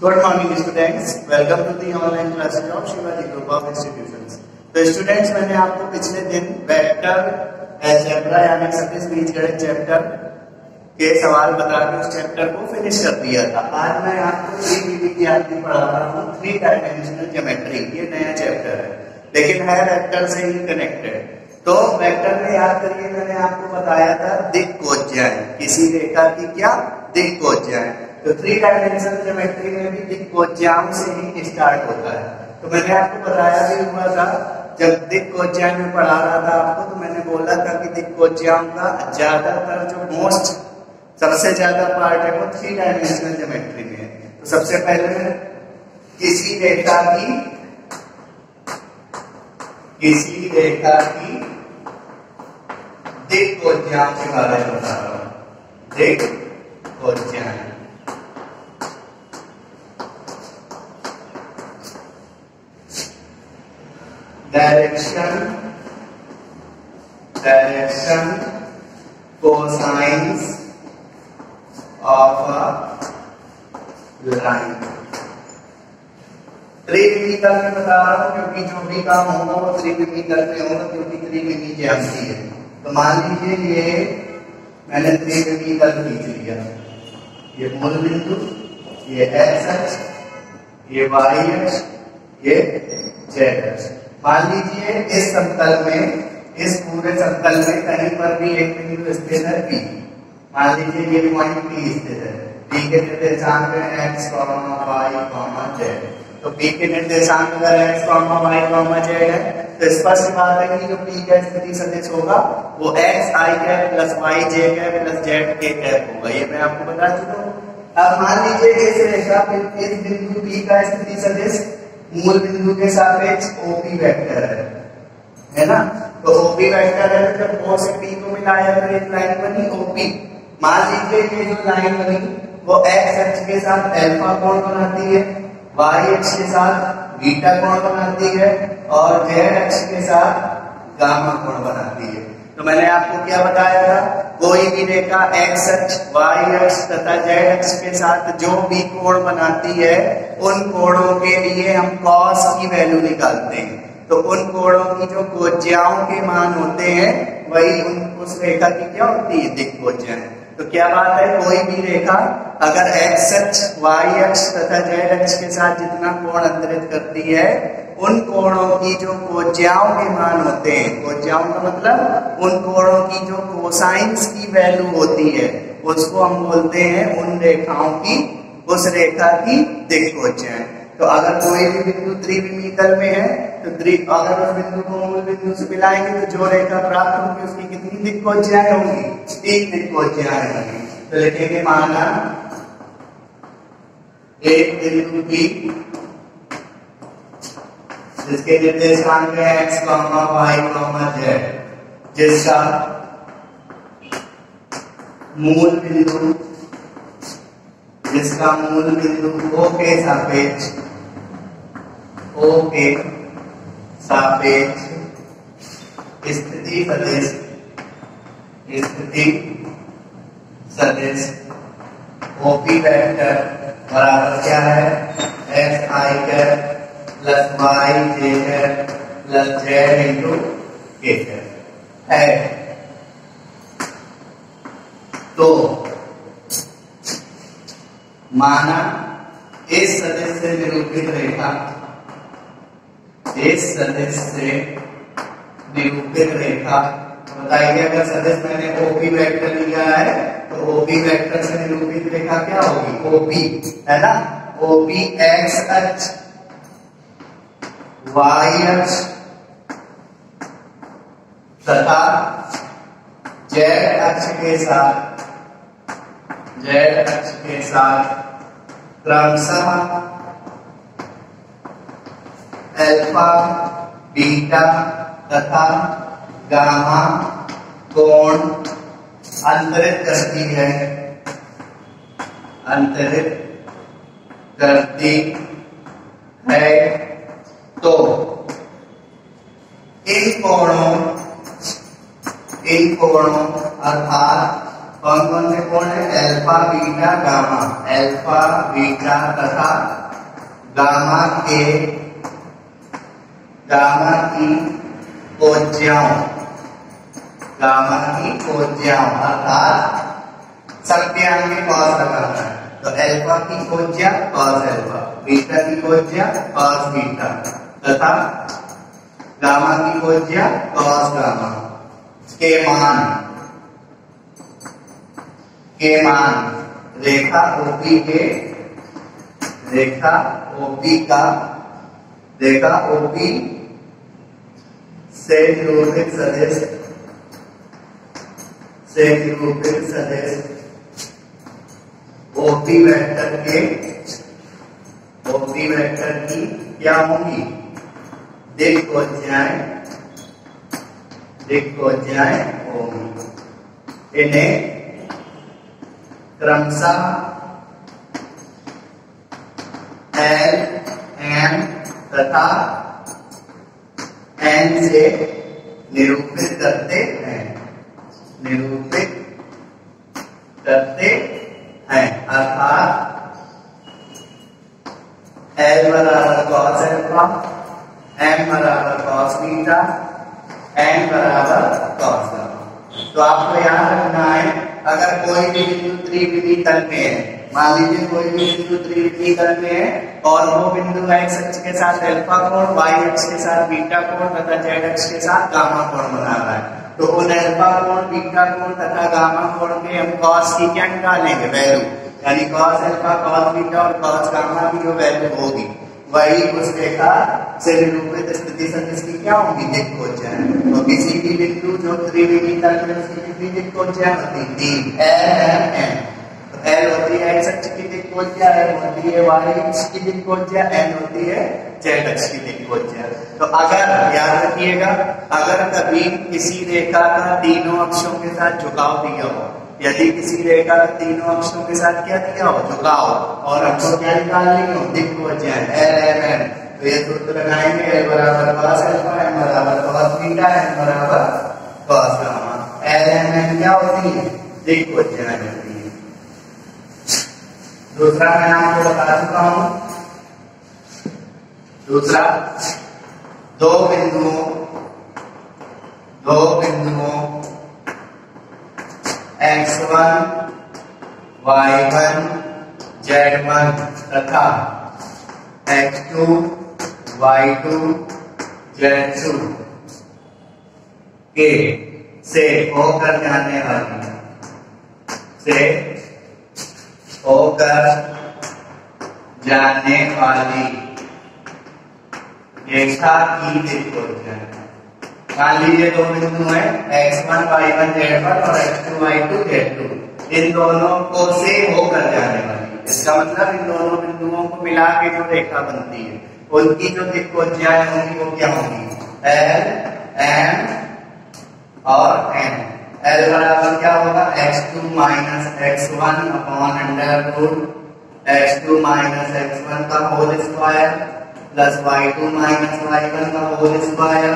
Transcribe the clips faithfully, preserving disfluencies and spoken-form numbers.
Good morning students, welcome to the online classes of Shivaji Group of Institutions। तो students, मैंने आपको पिछले दिन वेक्टर अलजेब्रा यानी सदिश बीजगणित चैप्टर के सवाल बता के उस चैप्टर को फिनिश कर दिया था। आज मैं आपको थ्री डी की आती पढ़ा रहा हूँ, थ्री डायमेंशनल ज्योमेट्री। ये नया चैप्टर है लेकिन है वेक्टर से ही कनेक्टेड। तो वेक्टर में याद करिए, मैंने आपको बताया था दिक् कोज्याएं, किसी रेखा की क्या दिक् कोज्याएं। तो थ्री डायमेंशनल ज्योमेट्री में भी दिक् कोज्याओं से ही स्टार्ट होता है। तो मैंने आपको बताया भी हुआ था, जब दिक् कोज्याएं में पढ़ा रहा था आपको, तो मैंने बोला था कि दिक् कोज्याओं का ज्यादातर जो मोस्ट सबसे ज्यादा पार्ट है वो थ्री डायमेंशनल ज्योमेट्री में है। तो सबसे पहले किसी रेखा की किसी रेखा की दिक् कोज्याओं के बारे में बता रहा हूं। दिक् कोज्याएं direction direction cosines of a line. त्रिविमीतर में बता रहा हूं क्योंकि जो भी काम होगा वो त्रिविमीतर में होगा, क्योंकि त्रिविमी ज्यामिति है। तो मान लीजिए ये मैंने त्रिविमीतर खींच लिया, ये मूल बिंदु, ये एक्स अक्ष, ये वाई अक्ष, ये जेड अक्ष। मान लीजिए इस समतल में, इस पूरे समतल में कहीं पर भी एक बिंदु स्थित है पी। मान लीजिए ये पॉइंट पी स्थित है। पी के निर्देशांक है x comma y comma z. तो पी के निर्देशांक अगर x comma y comma z है तो स्पष्ट बात है कि जो पी का स्थिति सदिश होगा वो एक्स आई कैप प्लस वाई जे cap plus z k cap होगा। ये मैं आपको बता चुका हूँ। अब मान लीजिए इस रेखा इस बिंदु पी का स्थिति सदिश मूल बिंदु के सापेक्ष ओपी वेक्टर है, है ना। तो ओपी वेक्टर है, तो जब ओ से पी को मिलाया तो एक लाइन बनी ओपी। मान लीजिए ये जो लाइन बनी वो एक्स अक्ष के साथ अल्फा कोण बनाती है, वाई अक्ष के साथ बीटा कोण बनाती है और जेड अक्ष के साथ गामा कोण बनाती है। तो मैंने आपको क्या बताया था, कोई भी रेखा एक्स अक्ष, वाई अक्ष तथा जेड अक्ष के साथ जो भी कोण बनाती है उन कोणों के लिए हम कॉस की वैल्यू निकालते हैं। तो उन कोणों की जो कोज्याओं के मान होते हैं वही उन उस रेखा की क्या होती है, दिक् कोज्याएं। तो क्या बात है, कोई भी रेखा अगर एक्स अक्ष, वाई अक्ष तथा जेड अक्ष के साथ जितना कोण अंतरित करती है उन कोणों की जो कोज्याओं के मान होते हैं, कोज्याओं का मतलब उन कोणों की जो कोसाइंस की वैल्यू होती है उसको हम बोलते हैं उन रेखाओं की, उस रेखा की दिक् कोज्याएं। तो अगर कोई भी बिंदु त्रिविमीतर में है तो त्रि अगर उस बिंदु को मूल बिंदु से मिलाएंगे तो जो रेखा प्राप्त होगी उसकी कितनी दिक् कोज्याएं होंगी, तीन दिक् कोज्याएं होंगी। तो लिखेंगे माना एक बिंदु की जिसके निर्देशांक है x comma y comma z, जिसका मूल बिंदु जिसका मूल बिंदु ओ के सापेक्ष ओ के सापेक्ष स्थिति सदिश स्थिति सदिश ओपी वेक्टर बराबर क्या है, एक्स आई कैप प्लस वाई जे cap plus z into k cap है। तो माना इस सदिश से निरूपित रेखा इस सदिश से निरूपित रेखा बताइए, अगर सदिश मैंने ओपी वेक्टर लिया है तो ओपी वेक्टर से निरूपित रेखा क्या होगी, ओपी, है ना। ओपी एक्स अक्ष, वाई अक्ष तथा जेड अक्ष के साथ जेड अक्ष के साथ क्रमशः अल्फा, बीटा तथा गामा कोण अंतरित करती है अंतरित करती है। तो इन कोणों इन कोणों अर्थात कौन कौन से कोण है, alpha beta gamma, alpha beta तथा गामा के गामा की कोज्याओं गामा की कोज्याओं अर्थात सत्यांग में कॉस लगाना है। तो अल्फा की कोज्या कॉस अल्फा, बीटा की कोज्या कॉस बीटा तथा गामा की कोज्या कॉस गामा के मान के मान रेखा ओपी के रेखा ओपी का रेखा ओपी से निरूपित सदिश से निरूपित सदिश ओपी वेक्टर के ओपी वेक्टर की क्या होंगी? दिक् कोज्याएं दिक् कोज्याएं होंगी। इन्हें क्रमशः एल एम तथा एन से निरूपित करते हैं निरूपित करते हैं अर्थात एल बराबर कॉस अल्फा, एम बराबर कॉस बीटा, एन बराबर कॉस गामा। तो आपको याद रखना है, अगर कोई भी बिंदु त्रिविमीय तल में है, मान लीजिए कोई भी बिंदु त्रिविमीय तल में है और वो बिंदु एक्स अक्ष के साथ अल्फा कोण, वाई अक्ष के साथ बीटा कोण तथा जेड अक्ष के साथ गामा कोण बना रहा है, तो उन अल्फा कोण, बीटा कोण तथा गामा कोण में हम कॉस की क्या निकालेंगे? वैल्यू, यानी कॉस अल्फा, कॉस बीटा और कॉस गामा की जो वैल्यू होगी वही उस रेखा से निरूपित स्थिति सदिश की क्या होगी? दिक् कोज्याएं। तो किसी भी बिंदु जो त्रिविमीय तल में उसकी कितनी दिक् कोज्याएं होती है? तीन, एल एम एन। तो एल होती है एक्स अक्ष की दिक् कोज्या, एम होती है वाई अक्ष की दिक् कोज्या, एन होती है जेड अक्ष की दिक् कोज्या। तो अगर याद रखिएगा, अगर कभी किसी रेखा का तीनों अक्षों के साथ झुकाव दिया हो, यदि किसी रेखा के तीनों अक्षों के साथ क्या दिया हो? झुकाव, और हमको क्या निकालनी हो? दिक् कोज्याएं एल एम एन। तो ये सूत्र लगाएंगे, एल बराबर कॉस अल्फा, एम बराबर कॉस बीटा, एन बराबर cos gamma. L M n क्या होती है? दिक् कोज्याएं होती है। दूसरा मैं आपको बता चुका हूं, दूसरा दो बिंदुओं दो बिंदुओं x one, Y one, Z one तथा x two, Y two, Z two के से होकर जाने वाली से होकर जाने वाली रेखा की दिक् कोज्याएं। मान लीजिए दो बिंदु है x one, Y one, Z one और x two, Y two, Z two, इन दोनों को से होकर जाने वाली, इसका मतलब इन दोनों बिंदुओं को मिला के जो रेखा बनती है उनकी जो दिक् कोज्याएं होंगी वो क्या होंगी? एल, एम और एन। एल बराबर क्या होगा? X two minus x one upon under root x two minus x one का whole square plus Y two minus Y one का whole square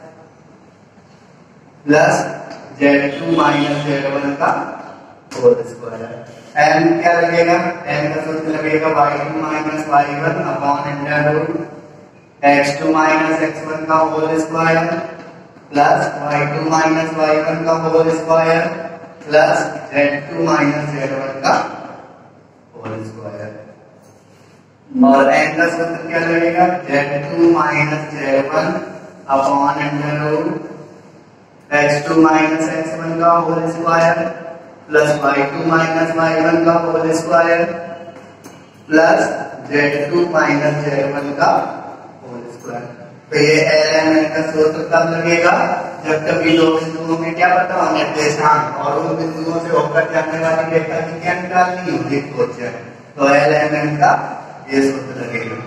plus Z two minus Z one का whole square. M क्या लगेगा? M का सूत्र लगेगा Y two minus Y one upon under root x two minus x one का whole square plus Y two minus Y one का whole square plus Z two minus Z one का whole square. और N का सूत्र क्या लगेगा? Z two minus Z one upon under root x two minus x one का whole square plus Y two minus Y one का whole square plus Z two minus Z one का whole square. तो ये L M N का सूत्र कब लगेगा? जब कभी दो बिंदुओं में क्या पता हो? निर्देशांक, और उन बिंदुओं से होकर जाने वाली रेखा की क्या निकालनी हो? दिक् कोज्याएं। तो एल एम एन का ये सूत्र लगेगा।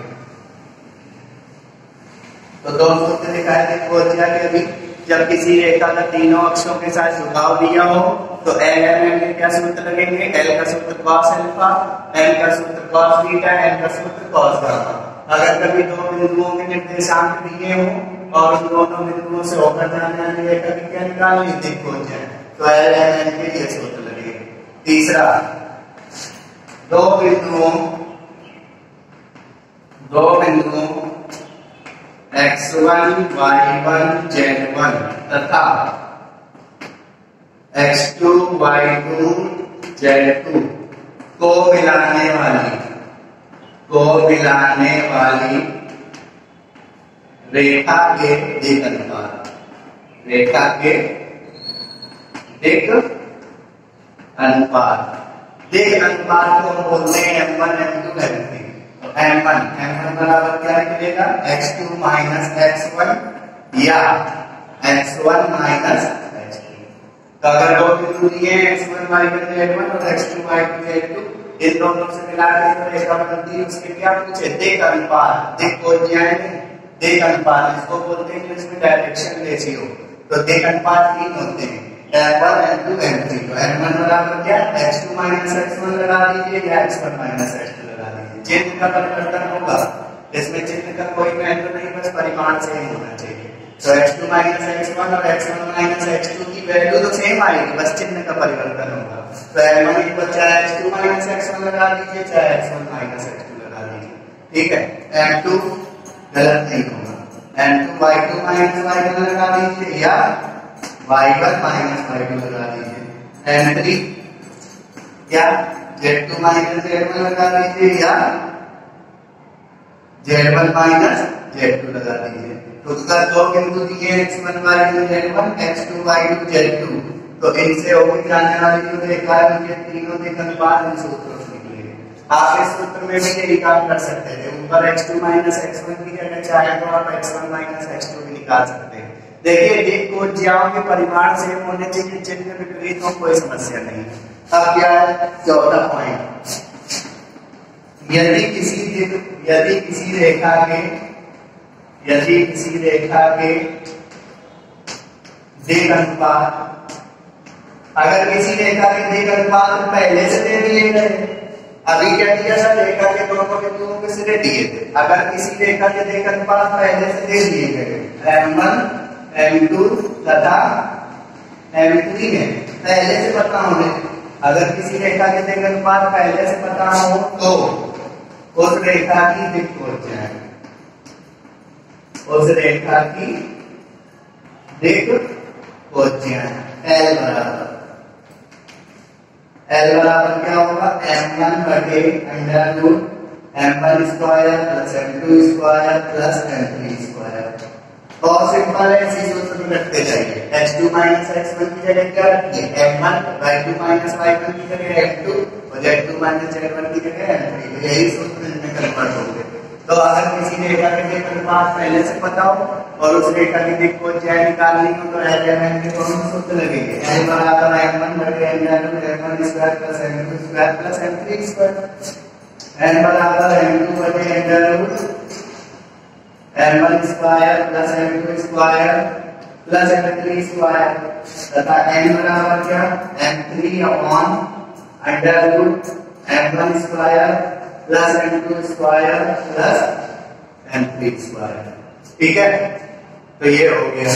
तो दो सूत्र दिखाए दिक् कोज्या के अभी। जब किसी रेखा का तीनों अक्षों के साथ झुकाव दिया हो तो एल एम एन के क्या सूत्र लगेंगे? एल का सूत्र कॉस अल्फा, एल का सूत्र कॉस बीटा, एन का सूत्र कॉस गामा। अगर कभी दो बिंदुओं के निर्देशांक दिए हों और उन दोनों बिंदुओं से होकर जाने वाली रेखा की क्या निकालनी? दिक् कोज्याएं। तो एल एम एन के ये सूत्र लगेगा। तीसरा दो बिंदुओं दो बिंदुओं x one Y one Z one तथा x two Y two Z two को मिलाने वाली को मिलाने वाली रेखा के दिक अनुपात रेखा के दिक अनुपात दिक अनुपात को हम बोलते हैं M one M two M three. तो एम वन एम वन बराबर क्या निकलेगा x two minus x one या x one minus x two. तो अगर दो बिंदु दिए x one Y one Z one और x two Y two Z two इन दोनों से मिला के जो रेखा बनती है उसके क्या पूछे दिक अनुपात दिक को दिक अनुपात इसको बोलते हैं इंग्लिश में डायरेक्शन रेशियो। तो दिक अनुपात तीन होते हैं M one M two M three. तो एम वन बराबर क्या x two minus x one लगा दीजिए या x one minus x two लगा दीजिए। चिन्ह का परिवर्तन होगा इसमें चिन्ह का कोई महत्व नहीं बस परिमाण सेम होना चाहिए। तो x two minus x one और x one minus x two की वैल्यू तो सेम आएगी बस चिन्ह का परिवर्तन होगा। तो एम वन इक्वल चाहे x two minus x one लगा दीजिए चाहे x one minus x two लगा दीजिए। ठीक है एम टू गलत नहीं होगा m two Y two minus Y one लगा दीजिए या Y one minus Y two लगा दीजिए। एम थ्री या z two minus Z one लगा दीजिए या Z one minus Z two लगा दीजिए। तो उसका दो बिंदु दिए x one Y one Z one x two Y two Z two. तो इनसे होकर जाने वाली जो रेखा है उनके तीनों दिक अनुपात इन सूत्रों से निकलेंगे। आप इस सूत्र में भी यही काम कर सकते थे ऊपर x two minus x one की जगह चाहे तो आप x one minus x two भी निकाल सकते हैं। देखिए दिक को ज्याओं के परिमाण सेम होने चाहिए चिन्ह विपरीत हो कोई समस्या नहीं। अब क्या है चौथा पॉइंट यदि किसी दिक यदि किसी रेखा के यदि किसी रेखा के दिक अनुपात अगर किसी रेखा के दिक अनुपात पहले से दे दिए गए अभी क्या दिया था रेखा के दोनों बिंदुओं के सिरे दिए थे। अगर किसी रेखा के दिक अनुपात पहले से दे दिए गए एम वन एम टू तथा एम थ्री है पहले से पता होने अगर किसी रेखा के दिक अनुपात पहले से पता हो तो उस रेखा की दिक खोज जाए उस रेखा की दिक खोज जाए। एल बराबर एल बराबर क्या होगा एम वन बटे under root M one square plus M two square plus M three square. बहुत सिंपल है इसी सूत्र में रखते जाइए x two minus x one की जगह क्या रखिए m one y two minus Y one की जगह एम टू और z two minus Z one की जगह एम थ्री। तो यही सूत्र इनमें कन्वर्ट होंगे। तो अगर किसी रेखा के दिक अनुपात पहले से पता हो और उस रेखा की दिक को ज्या निकालनी हो तो एल एम एन के कौन से सूत्र लगेंगे एल बराबर एम वन बटे M two M one square plus M two square plus M three square. N बराबर एम टू बटे M root M one square plus M two square plus M three square तथा N बराबर क्या M three upon under root M one square plus M two square plus M three square. ठीक है तो ये हो गया।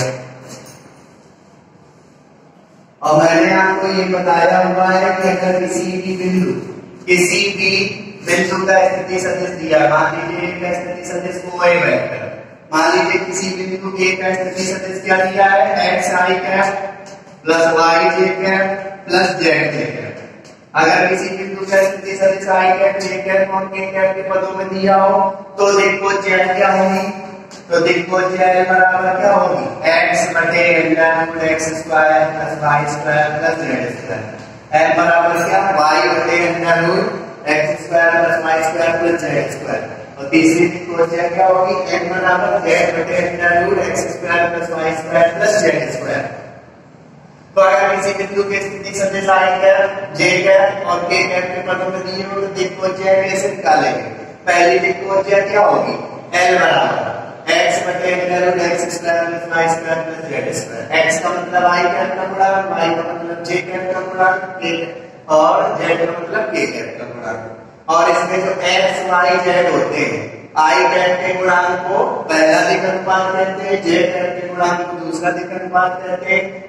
और मैंने आपको ये बताया हुआ है कि अगर किसी भी बिंदु किसी भी बिंदु का स्थिति सदिश दिया मान लीजिए एक का स्थिति सदिश को ए वेक्टर मान लीजिए किसी बिंदु ए का स्थिति सदिश क्या दिया है एक्स आई कैप प्लस वाई जे cap plus Z J cap. अगर किसी बिंदु का स्थिति सदिश आई कैप जे कैप और के कैप के पदों में दिया हो तो देखो जेड क्या होगी तो देखो जेड बराबर क्या होगी x बटे under X square plus Y square plus Z square. M बराबर क्या y बटे under X square plus Y square plus Z square. और तीसरी देखो जेड क्या होगी m बराबर z बटे under X square plus Y square plus Z square. तो अगर किसी बिंदु की स्थिति सदिश आई कैप जे कैप और के कैप के पदों में दिए हो तो देखो जेड कैसे निकालेंगे। पहली देखो जेड क्या होगी l बराबर x बटे under X square plus Y square plus Z square. x का मतलब i कैप का गुणा y का मतलब j कैप का गुणा k और z का मतलब k कैप का गुणा। और इसमें जो x y z होते हैं i कैप के गुणांक को पहला दिक अनुपात कहते हैं j कैप के गुणांक को दूसरा दिक अनुपात कहते हैं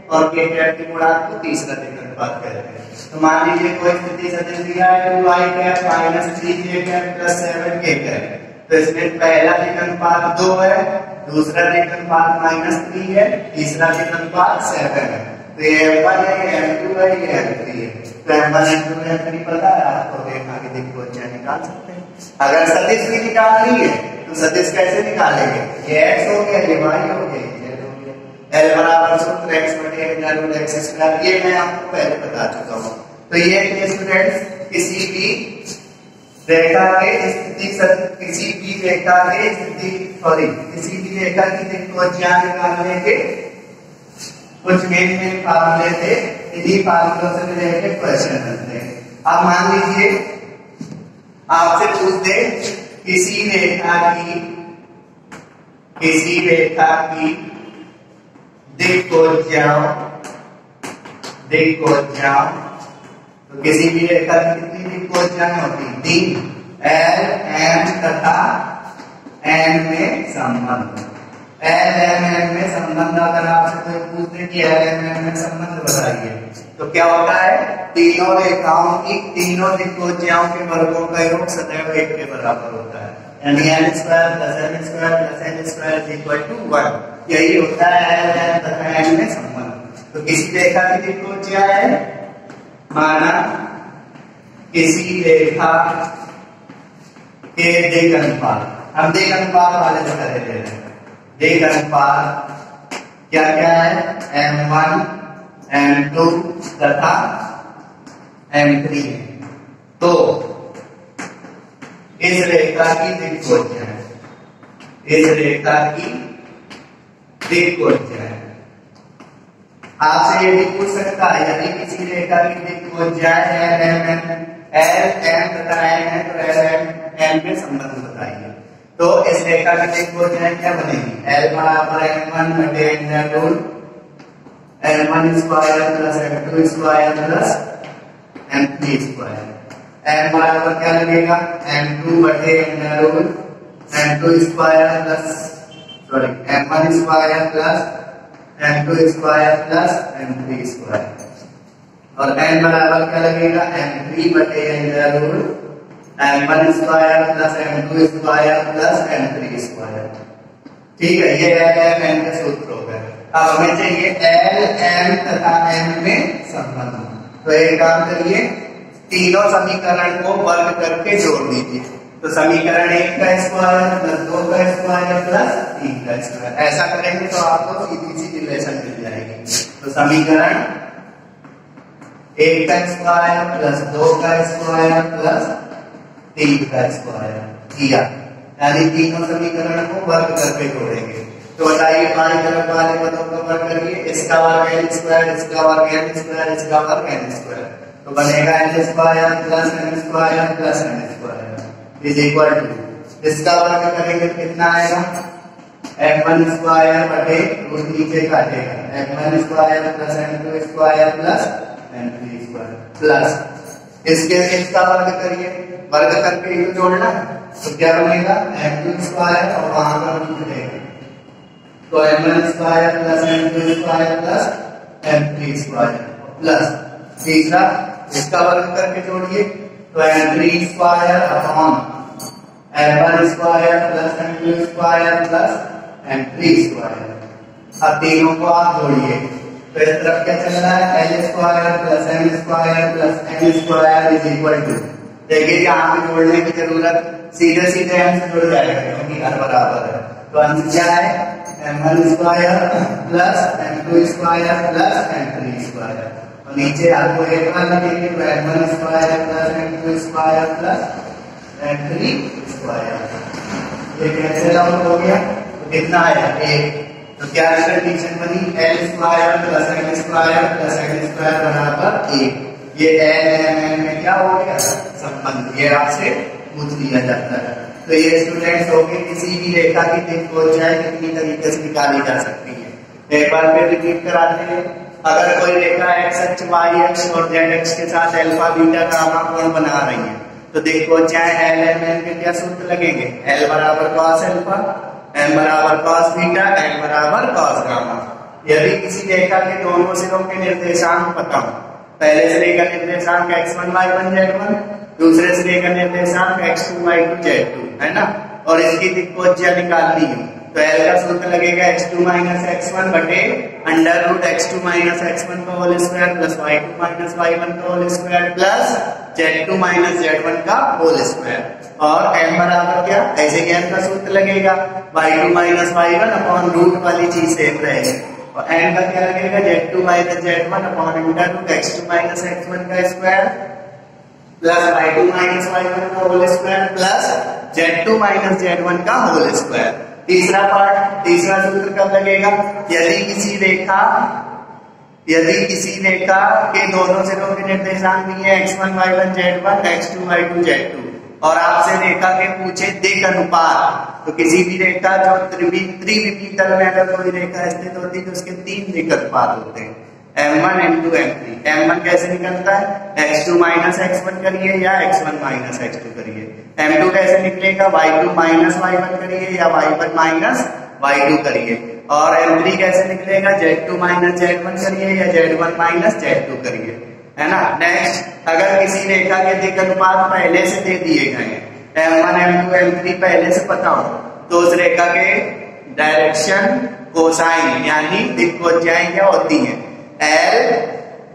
और के कैप के गुणांक को तीसरा दिक् अनुपात कहते हैं। तो मान लीजिए कोई स्थिति सदिश दिया है two I cap minus three J cap plus seven K cap, तो इसमें पहला दिक् अनुपात दो है, दूसरा दिक् अनुपात माइनस थ्री है, तीसरा दिक् अनुपात सेवन है। तो ये एम वन है, ये एम टू है, ये एम थ्री है। तो M one M two M three पता है आपको, रेखा की दिक् को निकाल सकते हैं। अगर सदिश भी निकालनी है तो सदिश कैसे निकालेंगे, ये x हो गया, ये y हो गया, ये z हो गया। L बराबर सूत्र x बटे अंडर रूट x स्क्वायर, ये मैं आपको पहले बता चुका हूँ। तो ये स्टूडेंट्स किसी भी रेखा के स्थिति किसी भी रेखा के स्थिति सॉरी किसी भी रेखा की दिक् को निकालने के कुछ मेन मेन फार्मूले थे, इन्हीं फार्मूलों से रिलेटेड क्वेश्चन बनते हैं। अब मान लीजिए आपसे पूछ दे किसी रेखा की किसी रेखा की दिक् को जाओ दिक् को जाओ तो किसी भी रेखा की कितनी दिक् को जाए होती, तीन, एल एम तथा एन में संबंध। एल एम एन में संबंध अगर आपसे कोई पूछ दे कि एल एम एन में संबंध बताइए तो क्या होता है, तीनों रेखाओं की तीनों दिक्कोज्याओं के वर्गों का योग सदैव एक के बराबर होता है, यानी L square plus L square plus L square equal to one. यही होता है एल एम तथा एन में संबंध। तो किसी रेखा की दिक्कोज्या है, माना किसी रेखा के दिक् अनुपात, हम दिक् अनुपात वाले से करे दे रहे हैं। दिक् अनुपात क्या क्या है, एम वन एम टू तथा एम थ्री। तो इस रेखा की दिक्कोज्या है, इस रेखा की दिक्कोज्या है। आपसे ये भी पूछ सकता है यदि किसी रेखा की दिक्कोज्या है L M N, L M तथा एन है तो एल एम एन में संबंध बताइए। तो इस रेखा की दिक्कोज्या क्या बनेगी, एल बराबर एम वन बटे under root M one square plus M two square plus M three square. M बराबर क्या लगेगा, एम टू बटे under root M two square plus sorry M one square plus M two square plus M three square, और N बराबर क्या लगेगा, M three बटे under root M one square plus M two square plus M three square. ठीक है, ये L M N के सूत्र हो गए। अब हमें चाहिए एल एम तथा एन में संबंध। तो एक काम करिए, तीनों समीकरण को वर्ग करके जोड़ दीजिए। तो समीकरण एक का स्क्वायर प्लस दो का स्क्वायर प्लस तीन का स्क्वायर, ऐसा करेंगे तो आपको सीधी सी रिलेशन मिल जाएगी। तो समीकरण एक का स्क्वायर प्लस दो का स्क्वायर प्लस तीन का स्क्वायर किया, यानी तीनों समीकरण को वर्ग करके जोड़ेंगे। तो बताइए बाई तरफ वाले पदों को वर्ग करिए, इसका वर्ग एल स्क्वायर, इसका वर्ग एल स्क्वायर, इसका वर्ग एन स्क्वायर, तो बनेगा L square plus N square plus N square is equal to, इसका वर्ग करेंगे तो कितना आएगा, एम वन स्क्वायर बटे रूट नीचे काटेगा M one square plus M two square plus M three square plus इसके इसका वर्ग करिए, वर्ग करके इनको जोड़ना तो क्या बनेगा, एम टू स्क्वायर और वहां पर रूट रहेगा तो M one square plus M two square plus M three square plus तीसरा इसका वर्ग करके जोड़िए तो M three square upon M one square plus M two square plus M three square. अब तीनों को आप जोड़िए तो इस तरफ क्या चल रहा है, L square plus M square plus N square is equal to, देखिए यहाँ पे जोड़ने की जरूरत, सीधे सीधे एम से जुड़ जाएगा क्योंकि हर बराबर है। तो आंसर क्या है, M one square plus M two square plus M three square, और नीचे आपको एक बार लगेंगे तो M one square plus M two square plus M three square. ये कैंसिल आउट हो गया तो कितना आया, एक। तो क्या कंडीशन बनी, L square plus M square plus M square बराबर एक। ये एल एम एन में क्या हो गया, संबंध, ये आपसे पूछ लिया जाता है। तो ये स्टूडेंट्स हो गए किसी भी रेखा की दिक्कोज्या कितनी तरीके से निकाली जा सकती है। एक बार फिर रिपीट कराते हैं, अगर कोई रेखा एक्स अक्ष वाई अक्ष और जेड अक्ष के साथ अल्फा बीटा गामा कोण बना रही है तो दिक्कोज्या एल एम एन के क्या सूत्र लगेंगे, एल बराबर कॉस अल्फा, एम बराबर कॉस बीटा, एन बराबर कॉस गामा। यदि किसी रेखा के दोनों सिरों के निर्देशांक पता हो, पहले सिरे का निर्देशांक X one Y one Z one, दूसरे सिरे का निर्देशांक X two Y two Z two, है ना, और इसकी दिक्कोज्या निकालनी है, तो एल का सूत्र लगेगा X two minus x one बटे under root x two minus x one का whole square plus Y two minus Y one का whole square plus Z two minus Z one का होल स्क्वायर। और M बराबर क्या, ऐसे ही M का सूत्र लगेगा Y two minus Y one upon root वाली चीज सेम रहेगी, और एन का क्या लगेगा Z two minus Z one upon under root x two minus x one का square plus Y two minus Y one का whole square plus Z two minus Z one का होल स्क्वायर। तीसरा part, तीसरा सूत्र कब लगेगा, यदि किसी रेखा यदि किसी रेखा के दोनों सिरों के निर्देशांक दिए x one Y one Z one x two Y two Z two, और आपसे रेखा के पूछे दिक् अनुपात, तो किसी भी रेखा जो त्रिविमीय तल में अगर कोई रेखा स्थित होती है तो उसके तीन दिक् अनुपात होते हैं, M one M two M three. M one कैसे निकलता है, X two minus x one करिए या x one minus x two करिए। एम टू कैसे निकलेगा, Y two minus Y one करिए या Y one minus Y two करिए। और एम थ्री कैसे निकलेगा, Z two minus Z one करिए या Z one minus Z two करिए, है ना। नेक्स्ट, अगर किसी रेखा के दिक् अनुपात पहले से दे दिए गए, M one M two M three पहले से पता हो, तो उस रेखा के डायरेक्शन कोसाइन यानी दिक्कोज्याएं क्या होती हैं, एल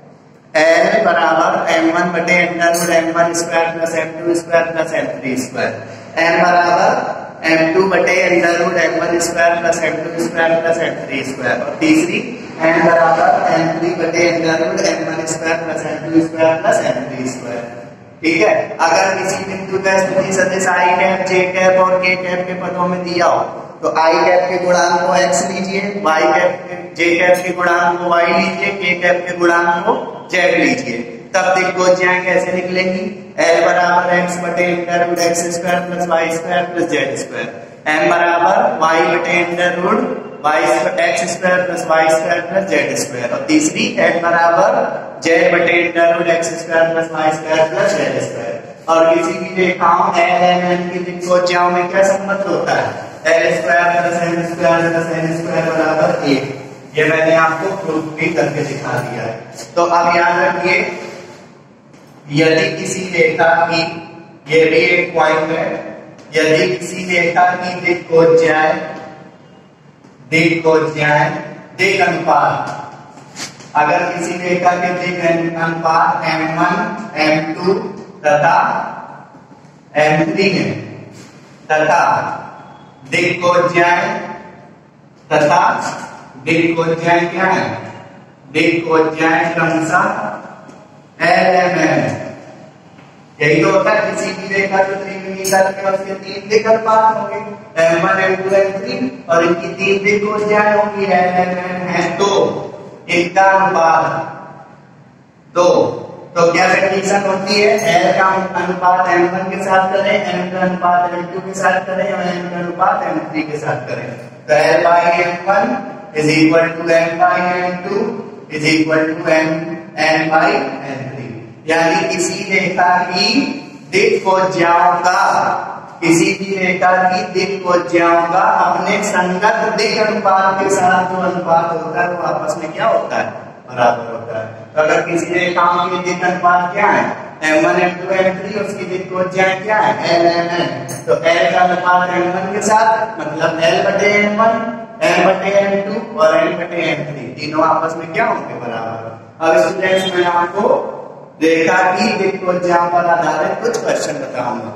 एल बराबर एम वन बटे under root M one square plus M two square plus M three square, M बराबर एम टू बटे under root M one square plus M two square plus M three square, और तीसरी M बराबर M three बटे under root M one square plus M two square plus M three square. ठीक है, अगर किसी बिंदु का स्थिति सदिश आई कैप जे कैप और के कैप के पदों में दिया हो, तो आई कैप के गुणांक को एक्स लीजिए, वाई कैप जे कैप के गुणांक को वाई लीजिए, के कैप के गुणांक को जेड लीजिए, तब दिक्कोज्याएं कैसे निकलेंगी, एल बराबर एक्स बटे under root X square plus Y square plus Z square, M बराबर वाई बटे under root Y X square plus Y square plus Z square, और तीसरी एल बराबर जेड बटे under root X square plus Y square plus Z square. और किसी भी रेखाओं एल एम एन की दिक्कोज्याओं में क्या संबंध होता है, L square plus M square plus N square बराबर एक, ये मैंने आपको प्रूफ भी करके दिखा दिया है। तो अब याद रखिए, यदि किसी रेखा की, ये भी एक पॉइंट है, यदि किसी रेखा की दिक्कोज्याएं दिक्कोज्याएं दिक् अनुपात, अगर किसी रेखा के दिक् अनुपात एम वन एम टू तथा एम थ्री है, तथा दिक्कोज्याएं तथा दिक्कोज्याएं क्या है, दिक्कोज्याएं क्रमशः एल एम एन, यही तो होता है किसी भी रेखा जो त्रिविमीय तल में उसके तीन दिक् अनुपात होंगे, M one M two M three, और इनकी तीन दिक्कोज्याएं होंगी एल एम एन है दो, इनका अनुपात दो, तो क्या कंडीशन होती है, एल का अनुपात एम वन के साथ करें, एम का अनुपात एम टू के साथ करें और एम का अनुपात एम थ्री के साथ करें, तो L by M one is equal to m by m two is equal to m n by n three, यानी किसी रेखा की दिक्कोज्याओं का किसी भी रेखा की दिक्कोज्याओं का अपने संगत दिक् अनुपात के साथ जो अनुपात होता है वो आपस में क्या होता है, बराबर होता है। तो अगर किसी रेखाओं के दिक् अनुपात क्या है, M one M two M three, उसकी दिक्कोज्याएं क्या है, एल एम एन, तो एल का अनुपात एम वन के साथ मतलब एल बटे एम वन, एम बटे एम टू और एम बटे एम थ्री, तीनों आपस में क्या होंगे, बराबर। अब स्टूडेंट्स मैं आपको रेखा की दिक्कोज्याओं पर आधारित कुछ क्वेश्चन बताऊंगा।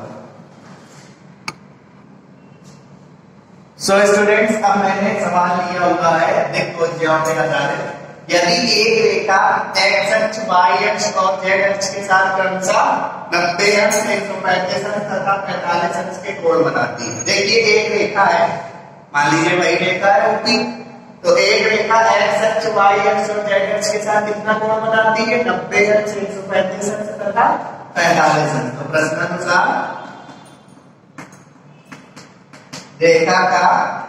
सो स्टूडेंट्स, अब मैंने सवाल लिया हुआ है दिक्कोज्याओं पर आधारित, यदि एक रेखा एक्स अक्ष वाई अक्ष और जेड अक्ष के साथ क्रमशः नब्बे अंश एक सौ पैंतीस अंश तथा पैंतालीस अंश के कोण बनाती है। देखिए एक रेखा है, मान लीजिए वही रेखा है ऊपी, तो एक रेखा एक्स अक्ष वाई अक्ष और जेड अक्ष के साथ कितना कोण बनाती है, नब्बे अंश एक सौ पैंतीस अंश तथा पैंतालीस अंश। तो प्रश्नानुसार रेखा का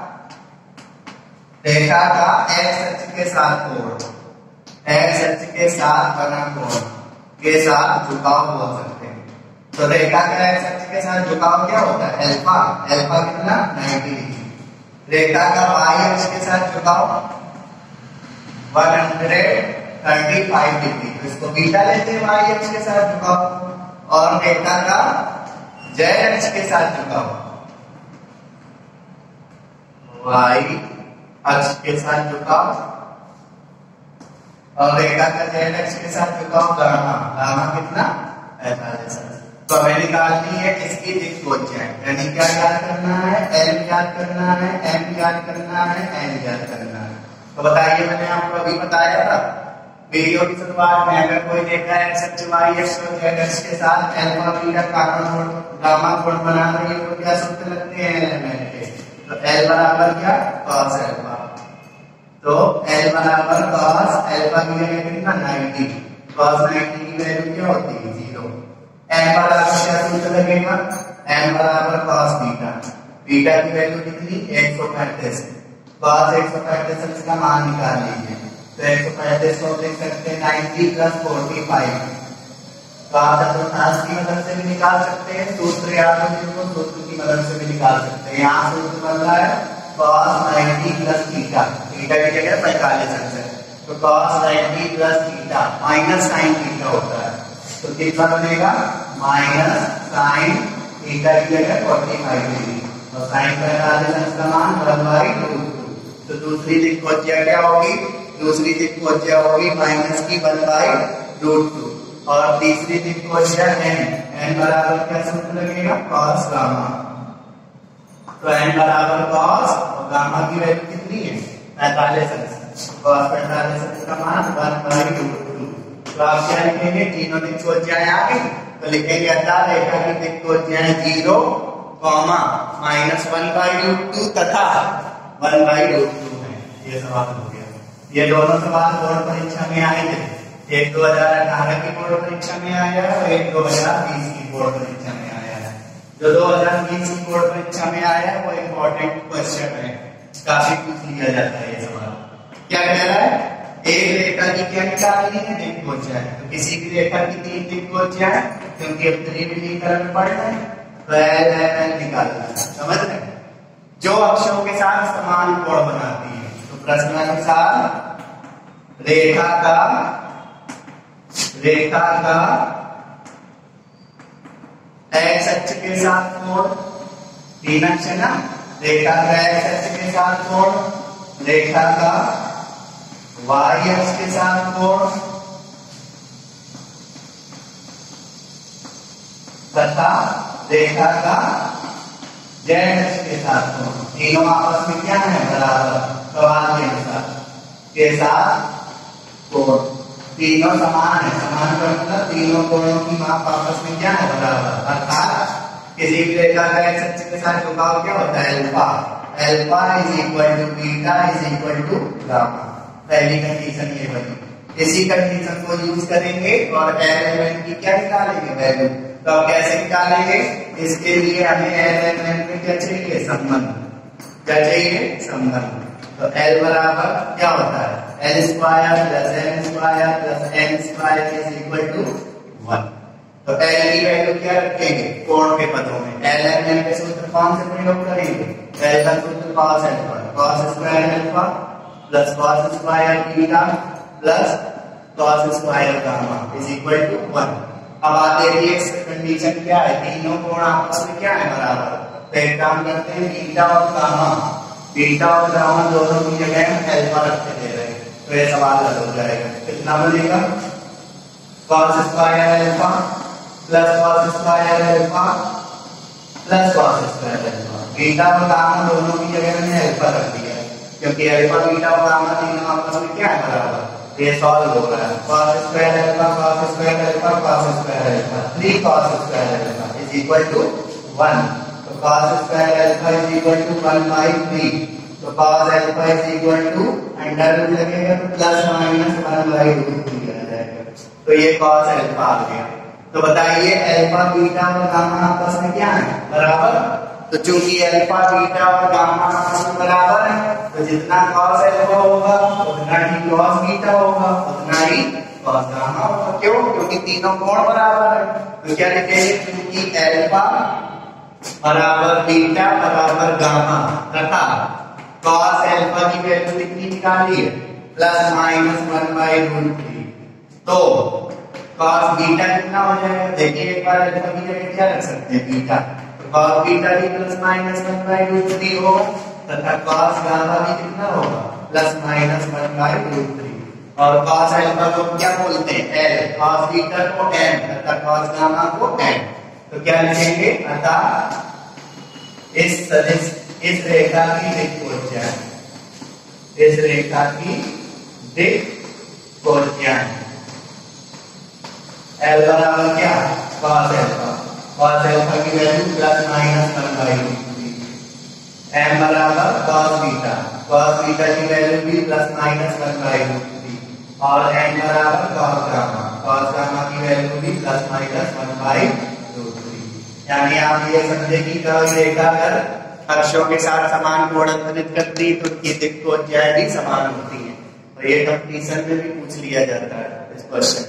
रेखा का एक्स अक्ष के साथ कोण, एक्स अक्ष के साथ बना कोण के साथ झुकाव बोल सकते हैं। तो रेखा का एक्स अक्ष के साथ झुकाव क्या होता है, अल्फा, अल्फा कितना नब्बे डिग्री। रेखा का वाई अक्ष के साथ झुकाव one hundred thirty five degree. तो इसको बीटा लेते हैं वाई अक्ष के साथ झुकाव और डेटा का जेड अक्ष के साथ झुकाव, वाई अक्ष के साथ झुकाव और डेटा का जेड अक्ष के साथ झुकाव गामा। गामा कितना पैंतालीस। तो हमें निकालनी है इसकी दिक्कोज्या, यानी क्या याद करना है, एल याद करना है, एम याद करना है, एन याद करना है। तो बताइए, मैंने आपको अभी बताया था वीडियो की शुरुआत में, अगर कोई देखा है एक्स अक्ष वाई अक्ष और जेड अक्ष के साथ अल्फा बीटा गामा कोण गामा कोण बना रही है तो क्या सूत्र लगते हैं एलिमेंट के। तो एल बराबर क्या, कॉस अल्फा। तो एल बराबर कॉस अल्फा की जगह कितना नाइंटी, कॉस नाइंटी की वैल्यू क्या होती है जीरो। एम बराबर क्या सूत्र लगेगा, एम बराबर कॉस बीटा, बीटा की वैल्यू कितनी एक सौ पैंतीस, कॉस एक सौ पैंतीस इसका मान निकाल लीजिए। तो एक सौ पैंतीस को देख सकते हैं नाइंटी प्लस फोर्टी फाइव, तो आप चतुर्थांश की मदद से भी निकाल सकते हैं, सूत्र याद है तो सूत्र की मदद से भी निकाल सकते हैं। यहाँ सूत्र बन रहा है cos ninety plus theta, theta की जगह पैंतालीस अंश है, तो cos ninety plus theta minus sine theta होता है, तो कितना बनेगा माइनस साइन थीटा की जगह फोर्टी फाइव डिग्री और साइन पैंतालीस अंश का मान वन बाई रूट टू। तो दूसरी दिक्कोज्या क्या होगी, दूसरी दिक्कोज्या होगी माइनस की वन बाई रूट टू और तीसरी दिक्कोज्या एन, एन बराबर क्या सूत्र लगेगा कॉस गामा। तो एन बराबर कॉस और गामा की वैल्यू कितनी है पैंतालीस अंश, कॉस पैंतालीस अंश का मान वन बाई रूट टू। तो आप क्या लिखेंगे, तीनों दिक्कोज्याएं आ गई तो लिखेंगे अतः रेखा की दिक्कोज्याएं zero comma minus one by root two तथा वन बाई रूट टू है। ये सवाल हो गया। ये दोनों सवाल बोर्ड परीक्षा में आए थे, एक दो हजार अठारह की बोर्ड परीक्षा में आया है और एक दो हजार बीस की बोर्ड परीक्षा में आया है। जो दो हजार बीस की बोर्ड परीक्षा में आया है वो इम्पोर्टेंट क्वेश्चन है, काफी पूछ लिया जाता है ये सवाल। क्या कह रहा है, एक रेखा की क्या निकालनी है दिक्कोज्या, तो किसी भी रेखा की तीन दिक्कोज्या है क्योंकि अब त्रिविमीकरण पढ़ रहे हैं तो एल एम एन निकालना है, समझ रहे हैं, जो अक्षों के साथ समान कोण बनाती है। तो प्रश्नानुसार रेखा का रेखा का एक्स अक्ष के साथ कोण, तीन अक्ष ना, रेखा का एक्स अक्ष के साथ कोण, रेखा का वाई अक्ष के साथ कोण तथा रेखा का जेड अक्ष के साथ कोण, तीनों आपस में क्या है बराबर, सवाल के अनुसार के साथ कोण, तीनों समान है, समान का मतलब तीनों कोणों की माप आपस में क्या है बराबर, अर्थात किसी भी रेखा का एक्स अक्ष के साथ झुकाव क्या होता है alpha, alpha is equal to beta is equal to gamma. पहली कंडीशन ये बनी, इसी कंडीशन को यूज करेंगे और एलिमेंट की क्या निकालेंगे वैल्यू। तो अब कैसे निकालेंगे, इसके लिए हमें एलिमेंट में क्या चाहिए संबंध, क्या चाहिए संबंध। तो L बराबर क्या होता है, L square plus M square plus N square is equal to one. तो L की वैल्यू क्या रखेंगे कोण के पदों में, एल एम एन के सूत्र कौन से प्रयोग करेंगे, L का सूत्र cos alpha, cos square alpha plus cos square beta plus cos square gamma is equal to one. अब आप देखिए कंडीशन क्या है, तीनों कोण आपस में क्या है बराबर, तो एक काम करते हैं बीटा और गामा, बीटा और गामा दोनों की जगह हम अल्फा रखते दे रहे हैं, तो ये सवाल हल हो जाएगा। कितना बनेगा cos square alpha plus cos square alpha plus cos square alpha, beta और गामा दोनों की जगह हमने अल्फा रख दिया क्योंकि अल्फा बीटा और गामा तीनों आपस में क्या है बराबर, ये सॉल्व हो रहा है। cos square alpha cos square alpha cos square alpha three cos square alpha is equal to one. तो cos square alpha is equal to one by three, तो cos alpha is equal to under root लगेगा तो plus minus one by root three आ जाएगा, तो ये cos alpha आ गया। तो बताइए अल्फा बीटा और गामा आपस में क्या है बराबर, तो चूंकि अल्फा बीटा और गामा आपस में बराबर है तो जितना cos अल्फा होगा उतना ही cos बीटा होगा उतना ही cos गामा होगा। क्यों, क्योंकि तीनों कोण बराबर है। तो क्या लिखेंगे, क्योंकि अल्फा बराबर बीटा बराबर गामा तथा cos अल्फा की वैल्यू कितनी निकाली है plus minus one by root three. तो cos बीटा कितना हो जाएगा? देखिए एक बार अल्फा की जगह क्या रख सकते हैं? बीटा। तो cos बीटा भी plus minus one by root three होगा तथा cos गामा भी कितना होगा? Plus minus one by root three. और cos अल्फा को क्या बोलते हैं? L, cos बीटा को M तथा cos गामा को N। तो क्या लिखेंगे? अतः इस सदिश इस रेखा की दिक् कोज्यान, इस रेखा की दिक् कोज्यान L बराबर क्या? cos alpha. cos अल्फा की value plus minus one by root three. M बराबर cos बीटा, cos बीटा की वैल्यू भी plus minus one by root three. और N बराबर cos गामा, cos गामा की वैल्यू भी plus minus one by root three. यानी आप ये समझे कि कोई रेखा अगर अक्षों के साथ समान कोण अंतरित करती है तो उनकी दिक् कोज्याएं भी समान होती है। तो ये कंपटीशन में भी पूछ लिया जाता है इस क्वेश्चन।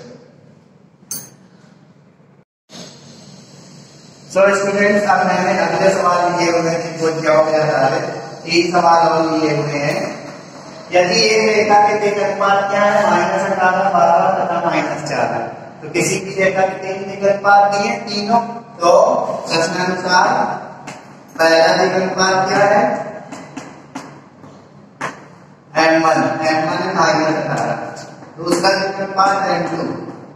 सो स्टूडेंट्स, अब मैंने अगले सवाल लिए हुए हैं जिनको जवाब दिया है। तीन सवाल और लिए हुए हैं। यदि एक रेखा के दिक् अनुपात क्या है? माइनस अठारह, बारह तथा माइनस चार है। तो किसी भी रेखा के तीन दिक् अनुपात दिए तीनों। तो प्रश्नानुसार पहला दिक् अनुपात क्या है? एम वन, एम वन है माइनस अठारह। दूसरा दिक् अनुपात एम टू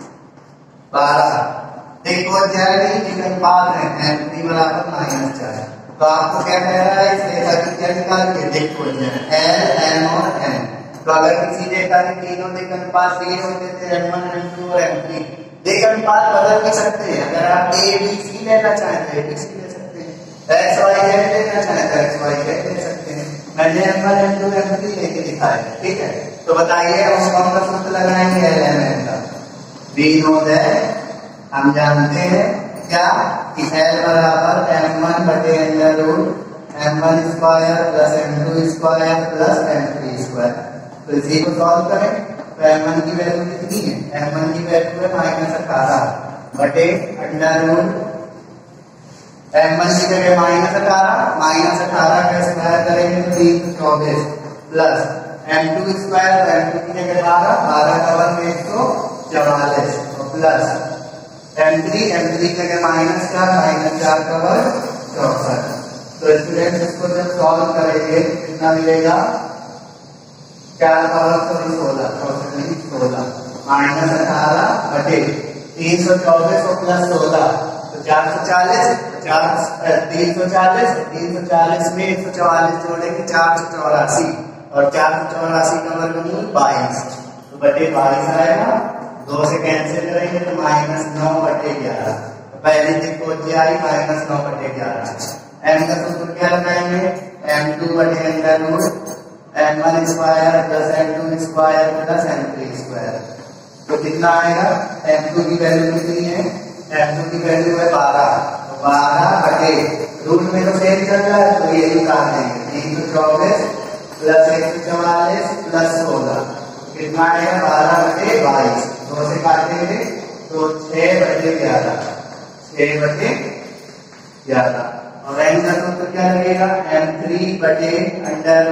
बारह। दिक् कोज्याएं नहीं, दिक् अनुपात है एम थ्री बराबर माइनस चार। तो आपको क्या कह रहा है? इस रेखा की क्या निकाल के दिक् कोज्याएं एल, एम और एन। तो अगर किसी रेखा के तीनों दिक् अनुपात दिए होते थे एम वन, एम टू और एम थ्री, दिक् अनुपात बदल भी सकते हैं। अगर आप ए बी सी लेना चाहें तो ए बी सी ले सकते हैं, एक्स वाई जेड लेना चाहें तो एक्स वाई जेड ले सकते हैं। मैंने M one, M two, M three लेके दिखाया, ठीक है। तो बताइए हम कौन सा सूत्र लगाएंगे? एल एम एन का। वी नो दैट, हम जानते हैं क्या कि L बराबर एम वन बटे under root M one square plus M two square plus M three square. तो इसी को सॉल्व करें तो एम वन की वैल्यू कितनी है? एम वन की वैल्यू है माइनस अठारह बटे अंडर रूट एम वन की जगह माइनस अठारह, माइनस अठारह का स्क्वायर करेंगे तो तीन सौ चौबीस प्लस एम टू स्क्वायर, तो एम टू की जगह बारह, बारह का वर्ग एक सौ चौवालीस plus M three, M three की जगह माइनस चार, माइनस चार का वर्ग चौसठ। तो स्टूडेंट इसको जब सॉल्व करेंगे कितना मिलेगा? चार का वर्ग सॉरी सोलह, चौसठ नहीं सोलह, माइनस अठारह बटे तीन सौ चौबीस और प्लस सोलह तो चार सौ चालीस, चार तीन सौ चालीस, तीन सौ चालीस में एक सौ चौवालीस जोड़ेंगे चार सौ चौरासी और चार सौ चौरासी का वर्गमूल बाईस, तो बटे बाईस आएगा। दो से कैंसिल करेंगे तो माइनस नौ बटे ग्यारह। तो पहली दिक् कोज्याएं माइनस नौ बटे ग्यारह। एम का सूत्र क्या लगाएंगे? एम टू बटे under root M one square plus M two square plus M three square. तो कितना आएगा? एम टू की वैल्यू कितनी है? एम टू की वैल्यू है बारह, तो बारह बटे रूट में तो सेम चल रहा है तो ये भी काट देंगे, तीन सौ चौबीस प्लस एक सौ चौवालीस प्लस सोलह, कितना आएगा? बारह बटे बाईस। दो से काटेंगे तो छह बटे ग्यारह, छह बटे ग्यारह। और एन का सूत्र क्या लगेगा? एम थ्री बटे under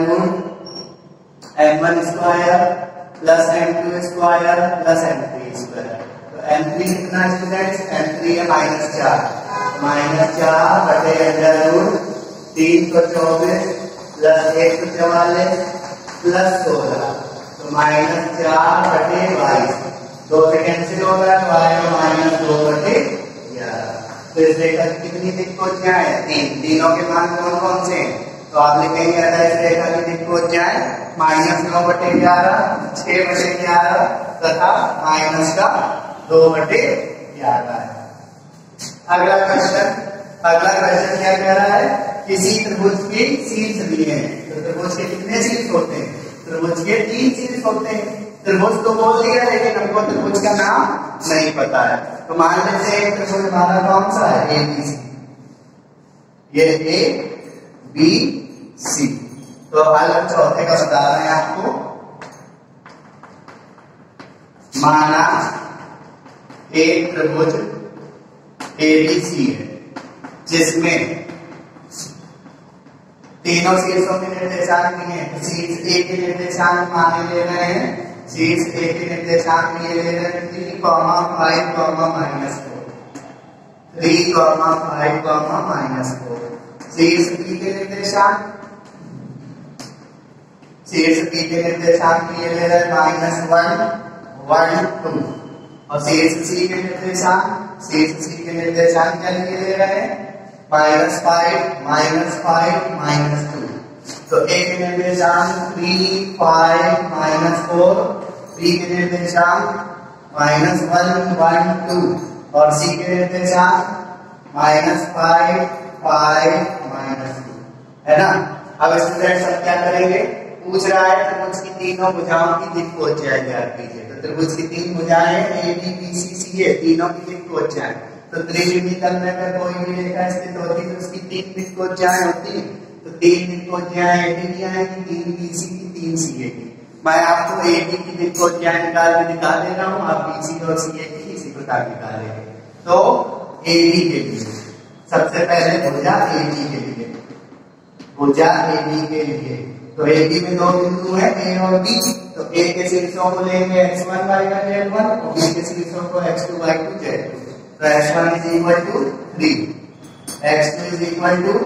root M one square plus M two square plus M three square. तो एम थ्री कितना स्टूडेंट्स? एम थ्री है माइनस चार, माइनस चार बटे अंडर रूट तीन सौ चौबीस प्लस एक सौ चौवालीस प्लस सोलह, तो माइनस चार बटे बाईस। दो से कैंसिल होगा तो आएगा माइनस दो बटे ग्यारह। तो इस रेखा की कितनी दिक् कोज्याएं हैं? तीन। तीनों के मान कौन कौन से हैं? तो आप लिखेंगे अगर इस रेखा की दिक् कोज्याएं माइनस नौ बटे ग्यारह, छह बटे ग्यारह तथा माइनस का दो बटे ग्यारह है। अगला क्वेश्चन, अगला क्वेश्चन क्या कह रहा है? किसी त्रिभुज के शीर्ष दिए हैं। तो त्रिभुज के कितने शीर्ष होते हैं? त्रिभुज के तीन शीर्ष होते हैं। त्रिभुज तो बोल दिया लेकिन हमको त्रिभुज का नाम नहीं पता है। तो मान लेते हैं त्रिभुज हमारा कौन सा है? A B C. ये ए बी सी। तो हल चौथे का बता रहे हैं आपको। माना एक त्रिभुज ए बी सी है जिसमें तीनों शीर्षों के निर्देशांक दिए हैं, तो शीर्ष ए के निर्देशांक माने ले रहे हैं, शीर्ष ए के निर्देशांक ये ले रहे हैं three comma five comma minus four, three comma five comma minus four. शीर्ष बी के निर्देशांक, शीर्ष बी के निर्देशांक ये ले रहे हैं माइनस वन वन टू, और शीर्ष सी के निर्देशांक, शीर्ष सी के निर्देशांक क्या लिए ले रहे हैं minus five minus five minus two. तो ए के निर्देशांक three five minus four, B के निर्देशांक माइनस वन वन टू, और सी के निर्देशांक minus five five minus two, है ना। अब स्टूडेंट सब क्या करेंगे, पूछ रहा है त्रिभुज की तीनों भुजाओं की दिक् को ज्ञात कीजिए। तो त्रिभुज की तीन भुजाएं ए बी बी सी सी है, तीनों की दिक् को ज्ञात। तो त्रिविमी तल में अगर कोई भी रेखा स्थित होती है तो उसकी तीन दिक् को ज्ञात होती है, तो तीन दिक् को ज्ञात ए बी की आएगी, तीन बी सी की, तीन सी ए की। मैं आपको ए बी की दिक् को ज्ञात निकाल के दिखा दे रहा हूँ, आप बी सी और सी ए की इसी प्रकार निकालेंगे। तो ए बी के लिए सबसे पहले भुजा ए बी के लिए, भुजा ए बी के लिए तो ए बी में दो बिंदु है ए और बी, तो ए के शीर्षों को लेंगे x one Y one Z one, और बी के शीर्षों को x two Y two Z two. तो x one is equal to three, x two is equal to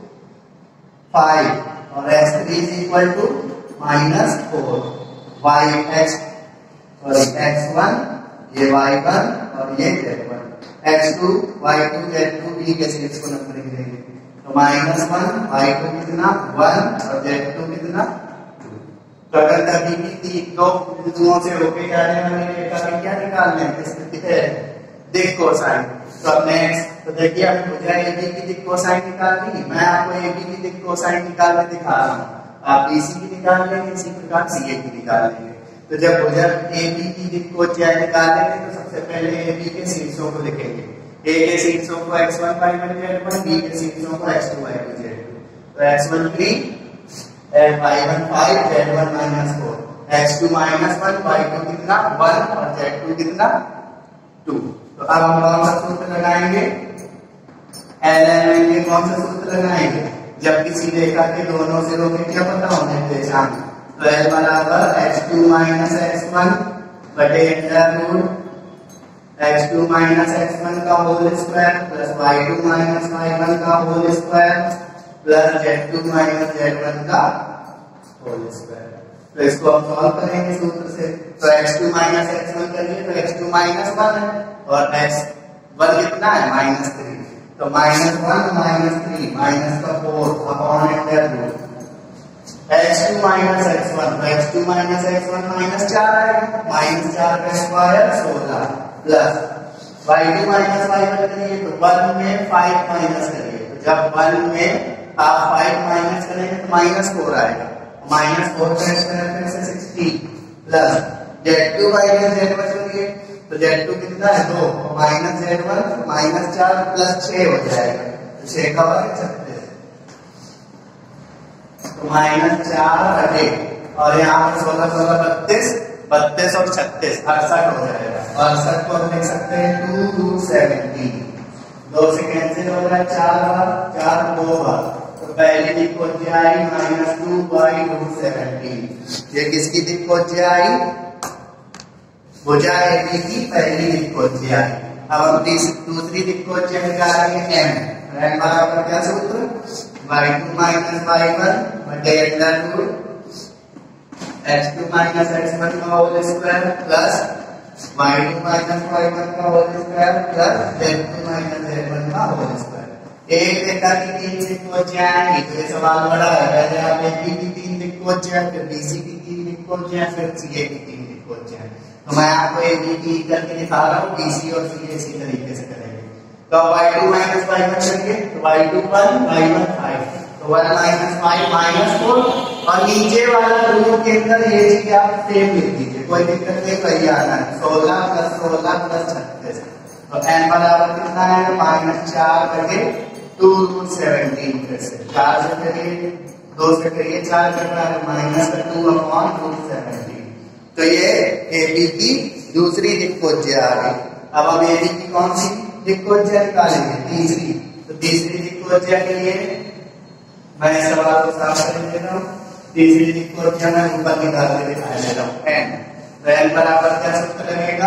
five, और x three is equal to minus four, y x sorry x one ये y one और ये z one, x two Y two Z two B के शीर्ष को numbering देंगे। तो minus one, y two कितना वन और जेड टू कितना टू। तो अगर कभी भी दो बिंदुओं से होके जाने वाली रेखा की क्या निकालने है दिक् कोसाइन। तो अब नेक्स्ट तो देखिए हमें भुजा ए बी की दिक् कोसाइन निकालनी, मैं आपको ए बी की दिक् कोसाइन निकाल के दिखा रहा हूँ, आप बी सी की निकाल लेंगे, इसी प्रकार सी ए की निकाल लेंगे। तो जब भुजा ए बी की दिक् को निकालेंगे तो सबसे पहले ए बी के शीर्षों को लिखेंगे, ए के शीर्षों को x one Y one Z one, B के शीर्षों को x two Y two Z two. तो x one three, y one five, z one minus four, x two minus one, y two कितना वन और जेड टू कितना two. तो अब हम कौन सा सूत्र लगाएंगे, एल एन में कौन सा सूत्र लगाएंगे, जब किसी रेखा के दोनों सिरों के क्या पता हो निर्देशांक। तो एल बराबर x two minus x one बटे under root x two minus x one का whole square plus Y two minus Y one का whole square plus Z two minus Z one का होल स्क्वायर। तो इसको हम solve करेंगे सूत्र से। तो x two minus x one करिए तो एक्स टू माइनस वन है और एक्स वन कितना है माइनस थ्री, तो minus one minus three minus का four upon under root x two minus x one, तो x two minus x one minus चार आएगा, माइनस चार का स्क्वायर सोलह plus Y two minus Y one करिए तो वन में फाइव माइनस करिए, तो जब वन में आप फाइव माइनस करेंगे तो माइनस फोर आएगा, माइनस फोर का स्क्वायर कैसे sixteen plus Z two minus Z one करिए तो जेड टू कितना है दो, माइनस जेड वन माइनस चार प्लस छह हो जाएगा, तो छह का वर्ग छत्तीस, तो माइनस चार बटे और यहाँ पर सोलह सोलह बत्तीस, बत्तीस और छत्तीस अड़सठ हो जाएगा, अड़सठ को हम लिख सकते हैं टू टू सेवेंटीन, दो से कैंसिल हो रहा है चार बार, चार दो बार, तो पहली दिक् को i minus two by root seventeen, ये किसकी दिक् को आई भुजा ए बी की पहली दिक् को आई। अब हम दूसरी दिक् को निकालेंगे एम, एम बराबर क्या सूत्र y two minus Y one बटे under root x two minus x one का whole square plus Y two minus Y one का whole square plus Z two minus Z one का होल स्क्वायर। एक रेखा की तीन दिक् को आएंगी तो ये सवाल बड़ा है, पहले आप ए बी की तीन दिक् को फिर बी सी की तीन दिक् को फिर सी ए की तीन दिक् को जाए। तो मैं आपको ए बी की करके दिखा रहा हूँ, बी सी और सी ए इसी तरीके से करेंगे। तो y two minus Y one करेंगे तो y two one Y one five, तो one minus five minus four, और नीचे वाला रूट के अंदर ये चीज आप सेम लिख दीजिए, कोई दिक्कत नहीं, वही आना है सोलह प्लस सोलह प्लस छत्तीस, तो एन बराबर कितना है माइनस चार बटे टू रूट सेवेंटीन, फिर से चार से करिए दो से करिए चार करना है minus two upon root seventeen. तो ये ए बी की दूसरी दिक् को आ गई। अब हम ए बी की कौन सी दिक् को निकालेंगे, तीसरी, तो तीसरी दिक् को के लिए मैं सवाल को साफ कर देता हूँ। तीसरी त्रिकोण मैं ऊपर निकाल के दिखा देता हूँ। एन तो एन बराबर क्या सूत्र लगेगा,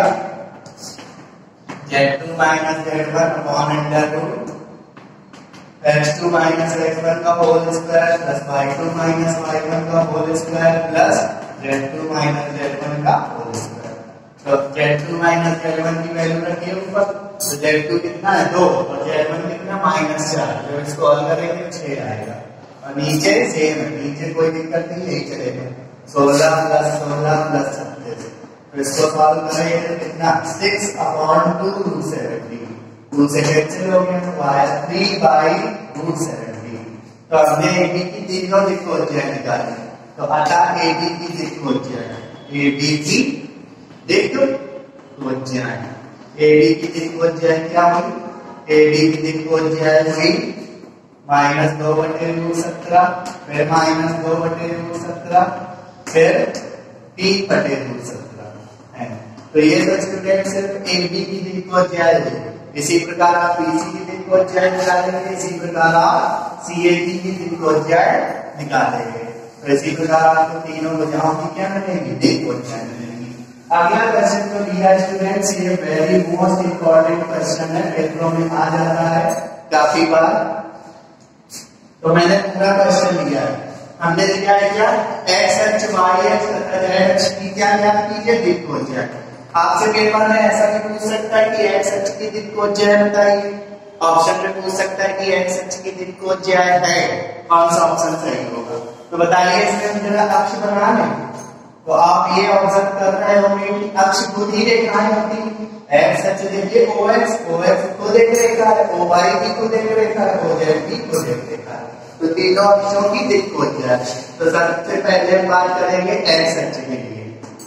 Z two minus Z one upon under root x two minus x one का whole square plus Y two minus Y one का whole square plus Z two minus Z one का whole square. तो z two minus Z one की value रखिए ऊपर, तो z two कितना है दो और जेड वन कितना माइनस चार, जब इसको हल करेंगे छह आएगा। और नीचे सेम है, नीचे कोई दिक्कत नहीं, यही चलेगा सोलह प्लस सोलह प्लस छत्तीस। तो इसको सॉल्व करेंगे तो कितना six upon two root seventy, two से कैंसिल हो गया तो आया थ्री बाई रूट सेवेंटी। तो हमने एबी की तीनों दिक्कोज्याएं निकाली, तो अतः एबी की दिक्कोज्याएं, एबी की दिक्कोज्याएं, एबी की दिक्कोज्याएं क्या हुई, एबी की दिक्कोज्याएं हुई माइनस दो बटे रूट सत्रह, फिर माइनस दो बटे रूट सत्रह, फिर तीन बटे रूट सत्रह है। तो ये तो स्टूडेंट सिर्फ एबी की दिक्कोज्याएं है। इसी प्रकार आप बीसी की दिक्कोज्याएं निकालेंगे, इसी प्रकार आप सीएटी की दिक्कोज्याएं निकालेंगे। तो इसी प्रकार आपको तीनों भुजाओं की क्या मिलेगी, दिक्कोज्याएं मिलेंगी। अगला क्वेश्चन जो लिया स्टूडेंट्स, ये वेरी मोस्ट इंपॉर्टेंट क्वेश्चन है, पेपरों में आ जाता है काफी बार। तो मैंने पूरा क्वेश्चन लिया है, हमने लिया है क्या, एक्स अक्ष वाई अक्ष तथा जेड अक्ष की क्या ज्ञात कीजिए, दिक्कोज्याएं। आपसे पेपर में ऐसा भी पूछ सकता है कि एक्स अक्ष की दिक्कोज्याएं बताइए, ऑप्शन में पूछ सकता है कि एक्स अक्ष की दिक्कोज्याएं है, कौन सा ऑप्शन सही होगा। तो बताइए इसमें हम जरा अक्ष बना लें। तो आप ये ऑब्जर्व कर रहे होंगे कि अक्ष खुद ही रेखाएं होती हैं। एक्स अक्ष देखिए ओ एक्स, ओ एक्स खुद एक रेखा है, ओ वाई भी खुद एक रेखा है, ओ जेड भी खुद एक रेखा है। तो तीनों अक्षों की दिक्कोज्याएं। तो सबसे पहले हम बात करेंगे एक्स अक्ष के लिए।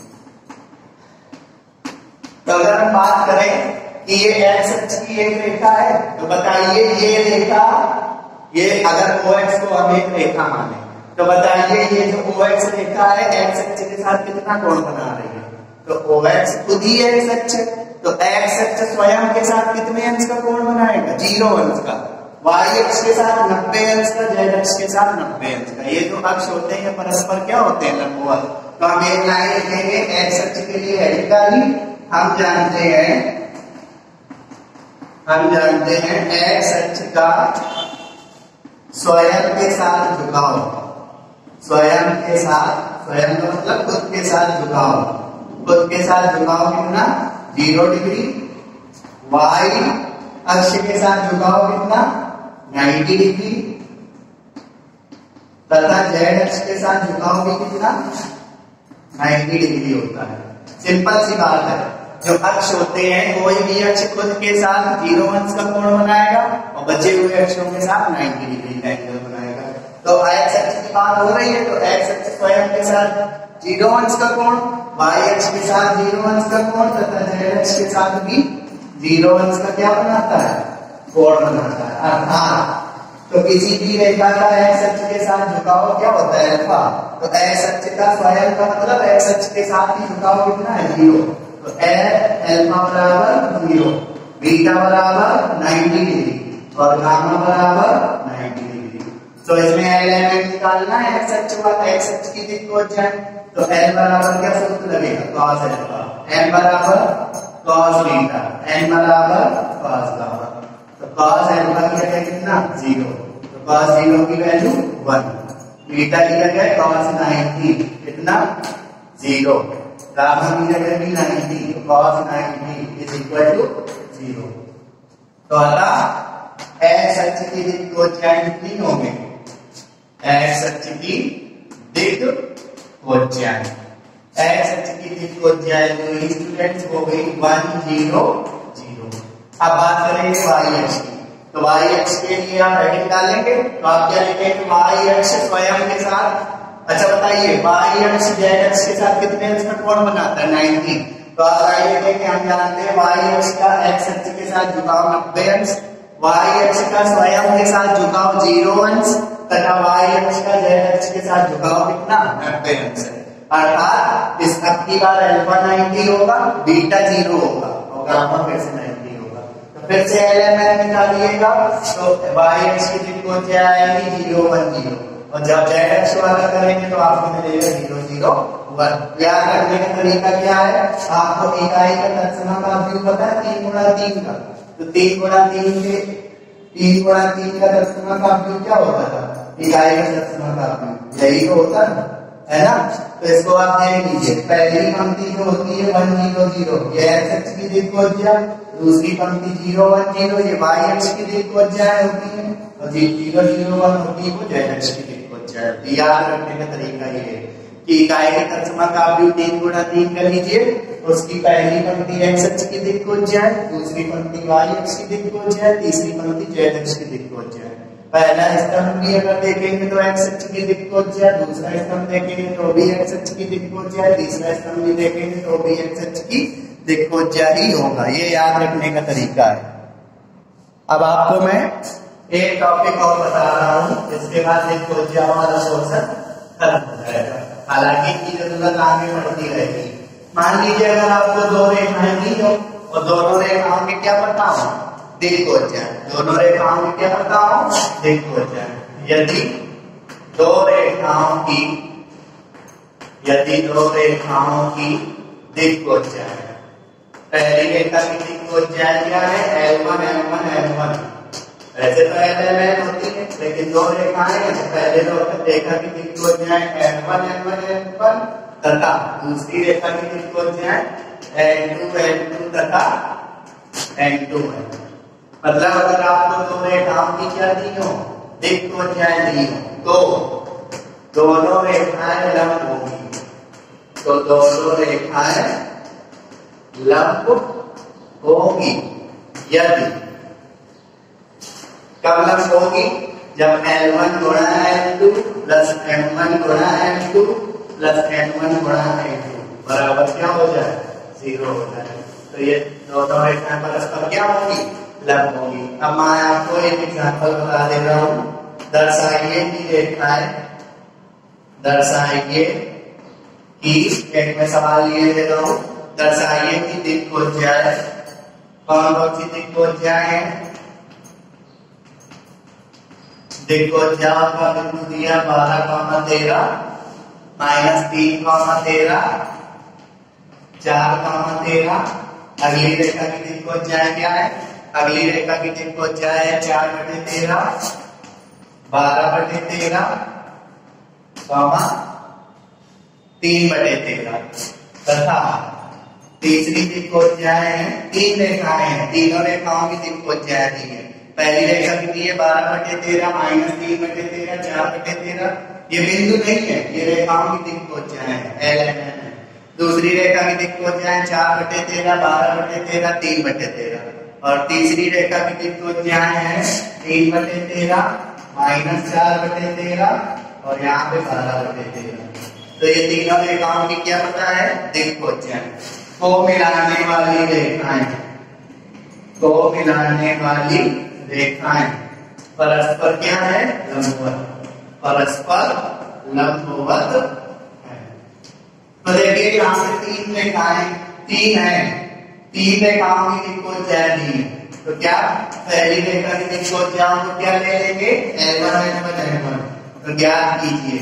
तो अगर हम बात करें कि ये एक्स अक्ष की एक रेखा है, तो बताइए ये रेखा, ये अगर ओ एक्स को हम एक रेखा माने, तो बताइए ये जो ओ एक्स रेखा है एक्स अक्ष के साथ कितना कोण बना रही है। तो ओ एक्स खुद ही एक्स अक्ष, तो एक्स अक्ष स्वयं के साथ कितने अंश का कोण बनाएगा, जीरो अंश का। वाई अक्ष के साथ नब्बे अंश का, जेड अक्ष के साथ नब्बे अंश का। ये जो अक्ष होते हैं परस्पर क्या होते हैं, लंबवत। तो हम एक लाइन लिखेंगे एक्स अक्ष के लिए हेडिंग, हम जानते हैं हम जानते हैं एक्स अक्ष का स्वयं के साथ झुकाव, स्वयं के साथ, स्वयं का मतलब खुद के साथ झुकाव, खुद के साथ झुकाव कितना, जीरो डिग्री। वाई अक्ष के साथ झुकाव कितना, नाइन्टी डिग्री। तथा जेड अक्ष के साथ झुकाव भी कितना, नाइन्टी डिग्री होता है। सिंपल सी बात है, जो अक्ष होते हैं कोई भी अक्ष खुद के साथ जीरो अंश का कोण बनाएगा और बचे हुए अक्षों के साथ नाइन्टी डिग्री का एंगल बनाएगा। तो एक्स अक्ष की बात हो रही है, तो एक्स अक्ष स्वयं के साथ जीरो अंश का कोण, वाई अक्ष के साथ जीरो अंश का कोण तथा जेड अक्ष के साथ भी जीरो अंश का क्या बनाता है, कोण बनाता है। अर्थात तो किसी भी रेखा का एक्स अक्ष के साथ झुकाव क्या होता है, अल्फा। तो एक्स अक्ष का स्वयं का मतलब एक्स अक्ष के साथ ही झुकाव कितना है, जीरो। तो अल्फा बराबर जीरो, बीटा बराबर नाइन्टी डिग्री और गामा बराबर नाइन्टी डिग्री। तो इसमें एलिमेंट निकालना है एक्स अक्ष व एक्स अक्ष की दिक्कोज्याएं। तो एल बराबर क्या सूत्र लगेगा, कॉस अल्फा, एम बराबर कॉस बीटा, एन बराबर कॉस गामा। तो कॉस अल्फा की जगह कितना, जीरो, तो कॉस जीरो की वैल्यू वन। बीटा की जगह कॉस नाइन्टी कितना, जीरो। गामा की जगह भी नाइन्टी, तो cos ninety is equal to zero. तो अतः एक्स अक्ष की दिक्कोज्याएं कितनी होंगी, एक्स अक्ष की दिक्कोज्याएं, एक्स अक्ष की दिक्कोज्याएं जो स्टूडेंट्स हो गई वन जीरो जीरो। अब बात करेंगे वाई अक्ष की। तो वाई अक्ष के लिए आप हेडिंग डालेंगे, तो आप क्या लिखेंगे, वाई अक्ष स्वयं के साथ, अच्छा बताइए वाई अक्ष जेड अक्ष के साथ कितने अंश का कोण बनाता है, नाइन्टी। तो आप आइए कि हम जानते हैं वाई अक्ष का एक्स अक्ष के साथ झुकाव नब्बे अंश, वाई अक्ष का स्वयं के साथ झुकाव जीरो अंश तथा वाई अक्ष का जेड अक्ष के साथ झुकाव कितना, नब्बे अंश है। अर्थात इस अब की बार अल्फा नाइन्टी होगा, बीटा जीरो होगा और गामा फिर से नाइन्टी होगा। तो फिर से एलिमेंट निकालिएगा, तो वाई अक्ष की दिक्कोज्याएं आएगी जीरो वन जीरो, और जब जेड एक्स वाला करेंगे तो आपको मिलेगा जीरो जीरो वन। याद रखने का तरीका क्या है, आपको इकाई का तत्सम का व्यू पता है तीन गुणा तीन का, तो तीन गुणा तीन के तीन गुणा तीन का तत्सम का व्यू क्या होता था, इकाई का तत्सम का व्यू, यही तो होता है ना। तो इसको आप देख लीजिए, पहली पंक्ति जो होती है वन जीरो जीरो ये एक्स एक्स की दिक्कोज्या, दूसरी पंक्ति जीरो वन जीरो ये वाई एक्स की दिक्कोज्या होती है, और जीरो जीरो वन होती है वो जेड एक्स की दिक्कोज्या। याद रखने का तरीका ये है कि इकाई के तत्सम का व्यू तीन गुणा तीन कर लीजिए, उसकी पहली पंक्ति एक्स एक्स की दिक्कोज्या है, दूसरी पंक्ति वाई एक्स की दिक्कोज्या है, तीसरी पंक्ति जेड एक्स की दिक्कोज्या है। पहला स्तंभ भी अगर देखेंगे तो एक्स एक्स की दिक्कोज्या, दूसरा स्तंभ देखेंगे तो भी एक्स एक्स की दिक्कोज्या, तीसरा स्तंभ भी देखेंगे तो भी एक्स एक्स की दिक्कोज्या ही होगा। ये याद रखने का तरीका है। अब आपको मैं एक टॉपिक और बता रहा हूँ, इसके बाद दिक्कोज्या वाला पोर्शन खत्म हो जाएगा, हालांकि इनकी जरूरत आगे बढ़ती रहेगी। मान लीजिए अगर आपको दो रेखाएं दी हो और दोनों रेखाओं के क्या पता हो, दिक्कोज्या, दोनों रेखाओं में क्या पता हो, दिक्कोज्या। यदि दो रेखाओं की यदि दो रेखाओं की दिक्कोज्या है, पहली रेखा की दिक्कोज्या क्या है, L one L one L one, वैसे तो एल एल एल होती है लेकिन दो रेखाएं हैं, पहले दो रेखा की दिक्कोज्या है L one L one L one तथा दूसरी रेखा की दिक्कोज्या है एल टू एल टू तथा एल टू है। मतलब अगर आपको दो रेखाओं की क्या दी हो, दिक्कोज्याएं दी हो, तो दोनों रेखाएं लंब होंगी, तो दोनों रेखाएं लंब होगी। यदि कब लंब होगी, जब एल वन गुणा L two plus M one गुणा L two plus M one गुणा एल टू बराबर क्या हो जाए, जीरो हो जाए, तो ये दोनों रेखाएं परस्पर क्या होगी, लंब होगी। अब मैं आपको एक एग्जांपल बता दे रहा हूं, दर्शाइए कि रेखाएं दर्शाइए कि एक में सवाल ये दे रहा हूं, दर्शाइए कि दिक्कोज्याएं कौन कौन सी दिक्कोज्याएं हैं। दिक्कोज्याओं का बिंदु दिया बारह कॉमा तेरह, माइनस तीन कॉमा तेरह, चार कॉमा तेरह। अगली रेखा की दिक्कोज्याएं क्या है, अगली रेखा की दिक्कोज्या है चार बटे तेरह, बारह बटे तेरह, कॉमा तीन बटे तेरह, तथा तीसरी दिक्कोज्याएं हैं, तीन रेखाएं हैं, तीनों रेखाओं की दिक्कोज्याएं दी है। पहली रेखा की दी है बारह बटे तेरह, माइनस तीन बटे तेरह, चार बटे तेरह, ये बिंदु नहीं है, ये रेखाओं की दिक्कोज्याएं हैं, एल एन एन है। दूसरी रेखा की दिक्कोज्याएं चार बटे तेरह, बारह बटे तेरह, तीन बटे तेरह, और तीसरी रेखा की दिक्कोज्याएं हैं तीन बटे तेरह, माइनस चार बटे तेरह और यहाँ पे बारह बटे तेरह। तो ये तीनों रेखाओं की क्या पता है, दिक्कोज्याएं। को मिलाने वाली रेखाएं, को मिलाने वाली रेखाएं परस्पर क्या है, लंबवत, परस्पर लंबवत है। तो देखिए यहाँ पे तीन रेखाएं तीन है, तीन रेखाओं की दिक्कोज्याएं दी है, तो क्या पहली रेखा की दिक्कोज्याओं को क्या ले लेंगे, L one L one L one. तो ज्ञात कीजिए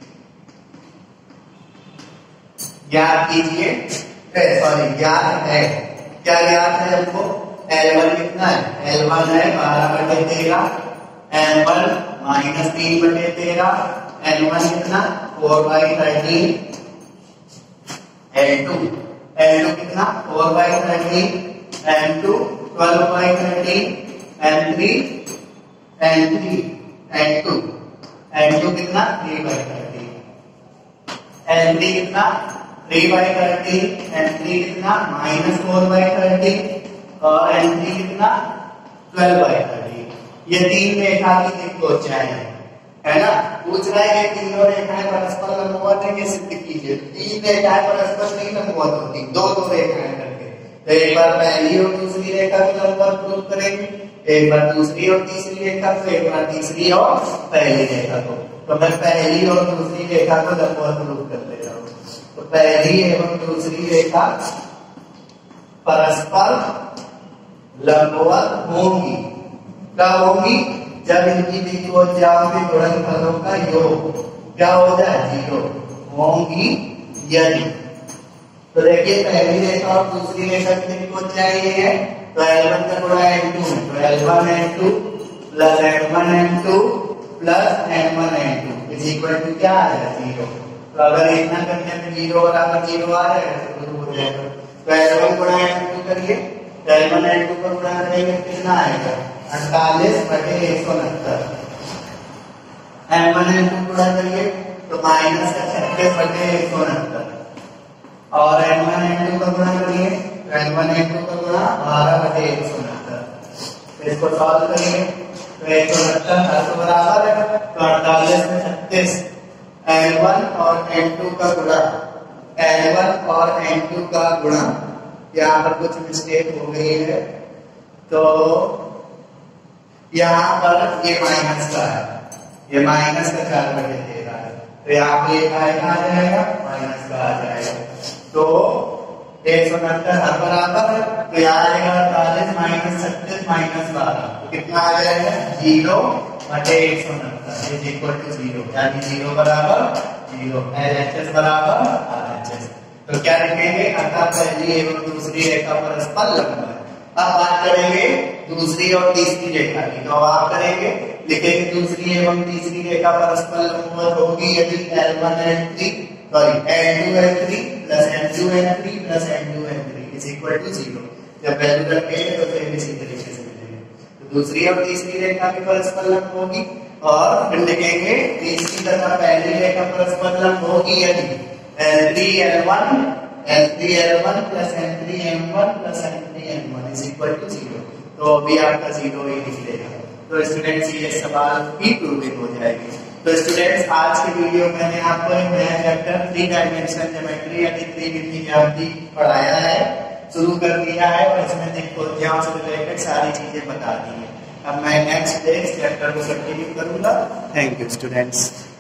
ज्ञात कीजिए सॉरी ज्ञात है, क्या ज्ञात है हमको, एल वन कितना है, एल वन है बारह बटे तेरह, एल वन माइनस तीन बटे तेरह, एल वन कितना four by thirteen, L two L two कितना four by thirteen, L two twelve by thirteen, L three L three L two L two कितना three by thirteen, L three कितना three by thirteen, L three कितना minus four by thirteen और L three कितना twelve by thirteen. ये तीन रेखा की दिक्कोज्याएं हैं, है ना। पूछ रहा है कि तीनों रेखाएं परस्पर लंबवत है, सिद्ध कीजिए। तीन रेखाएं परस्पर नहीं लंबवत होती, दो दो रेखाएं करके। तो एक बार पहली और दूसरी रेखा को लंबवत प्रूव करेंगे, एक बार दूसरी और तीसरी रेखा को, एक बार तीसरी और पहली रेखा को। तो मैं पहली और दूसरी रेखा को लंबवत प्रूव कर दे रहा हूँ। तो पहली एवं दूसरी रेखा परस्पर लंबवत होंगी, कब होंगी, जब इनकी त्रिकोणमितियों के गुणनफलों का योग क्या हो जाए जीरो होंगी यदि। तो देखिए पहली रेखा और दूसरी रेखा की त्रिकोणमितियां ये है तो एल वन का गुणा एन टू है तो L one N two plus N one N two plus N one N two is equal to क्या आ जाएगा जीरो। तो अगर इतना करने में जीरो बराबर जीरो आ जाएगा तो शुरू हो जाएगा। तो एल वन गुणा एन टू करिए तो एल वन एन टू का गुणा करेंगे कितना आएगा अड़तालीस बटे एक सौ उनहत्तर। एन वन एन टू गुणा करिए तो माइनस का छत्तीस बटे एक सौ उनहत्तर और एन वन एन टू का गुणा करिए तो एन वन एन टू का गुणा बारह बटे एक सौ उनहत्तर। इसको सॉल्व करिए तो एक सौ उनहत्तर हर को बराबर है तो अड़तालीस में छत्तीस एल वन और एन टू का गुणा एल वन और एन टू का गुणा यहाँ पर कुछ मिस्टेक हो गई है तो यहाँ पर ये माइनस का है ये माइनस का चार बटे तेरह है तो यहाँ पे एक आएगा आ जाएगा माइनस का आ जाएगा तो एक सौ उनहत्तर हर बराबर है तो यहाँ आएगा अड़तालीस माइनस छत्तीस माइनस बारह तो कितना आ जाएगा जीरो बटे एक सौ उनहत्तर इज इक्वल टू जीरो यानी जीरो बराबर जीरो एल एच एस बराबर आर एच एस। तो क्या लिखेंगे अतः पहली एवं दूसरी रेखा परस्पर लंब है। अब बात करेंगे दूसरी और तीसरी रेखा की तो आप करेंगे लिखेंगे दूसरी एवं तीसरी रेखा परस्पर लंबवत होगी यदि L one L three sorry N two N three plus N two N three plus N two N three is equal to zero. जब वैल्यू रखेंगे तो फिर इसी तरीके से मिलेंगे। तो दूसरी और तीसरी रेखा की परस्पर लंब होगी और फिर लिखेंगे तीसरी तथा पहली रेखा परस्पर लंब होगी यदि L three L one L three L one plus N three M one plus N three M one is equal to zero. तो अभी आपका जीरो ही निकलेगा। तो स्टूडेंट्स ये सवाल की प्रूविंग हो जाएगी। तो स्टूडेंट्स आज की वीडियो में मैंने आपको एक नया चैप्टर थ्री डायमेंशनल ज्योमेट्री यानी त्रिविमीय ज्यामिति पढ़ाया है शुरू कर दिया है और इसमें त्रिकोणमितियों से रिलेटेड सारी चीजें बता दी है। अब मैं नेक्स्ट डे इस चैप्टर को कंटिन्यू करूंगा। Thank you students.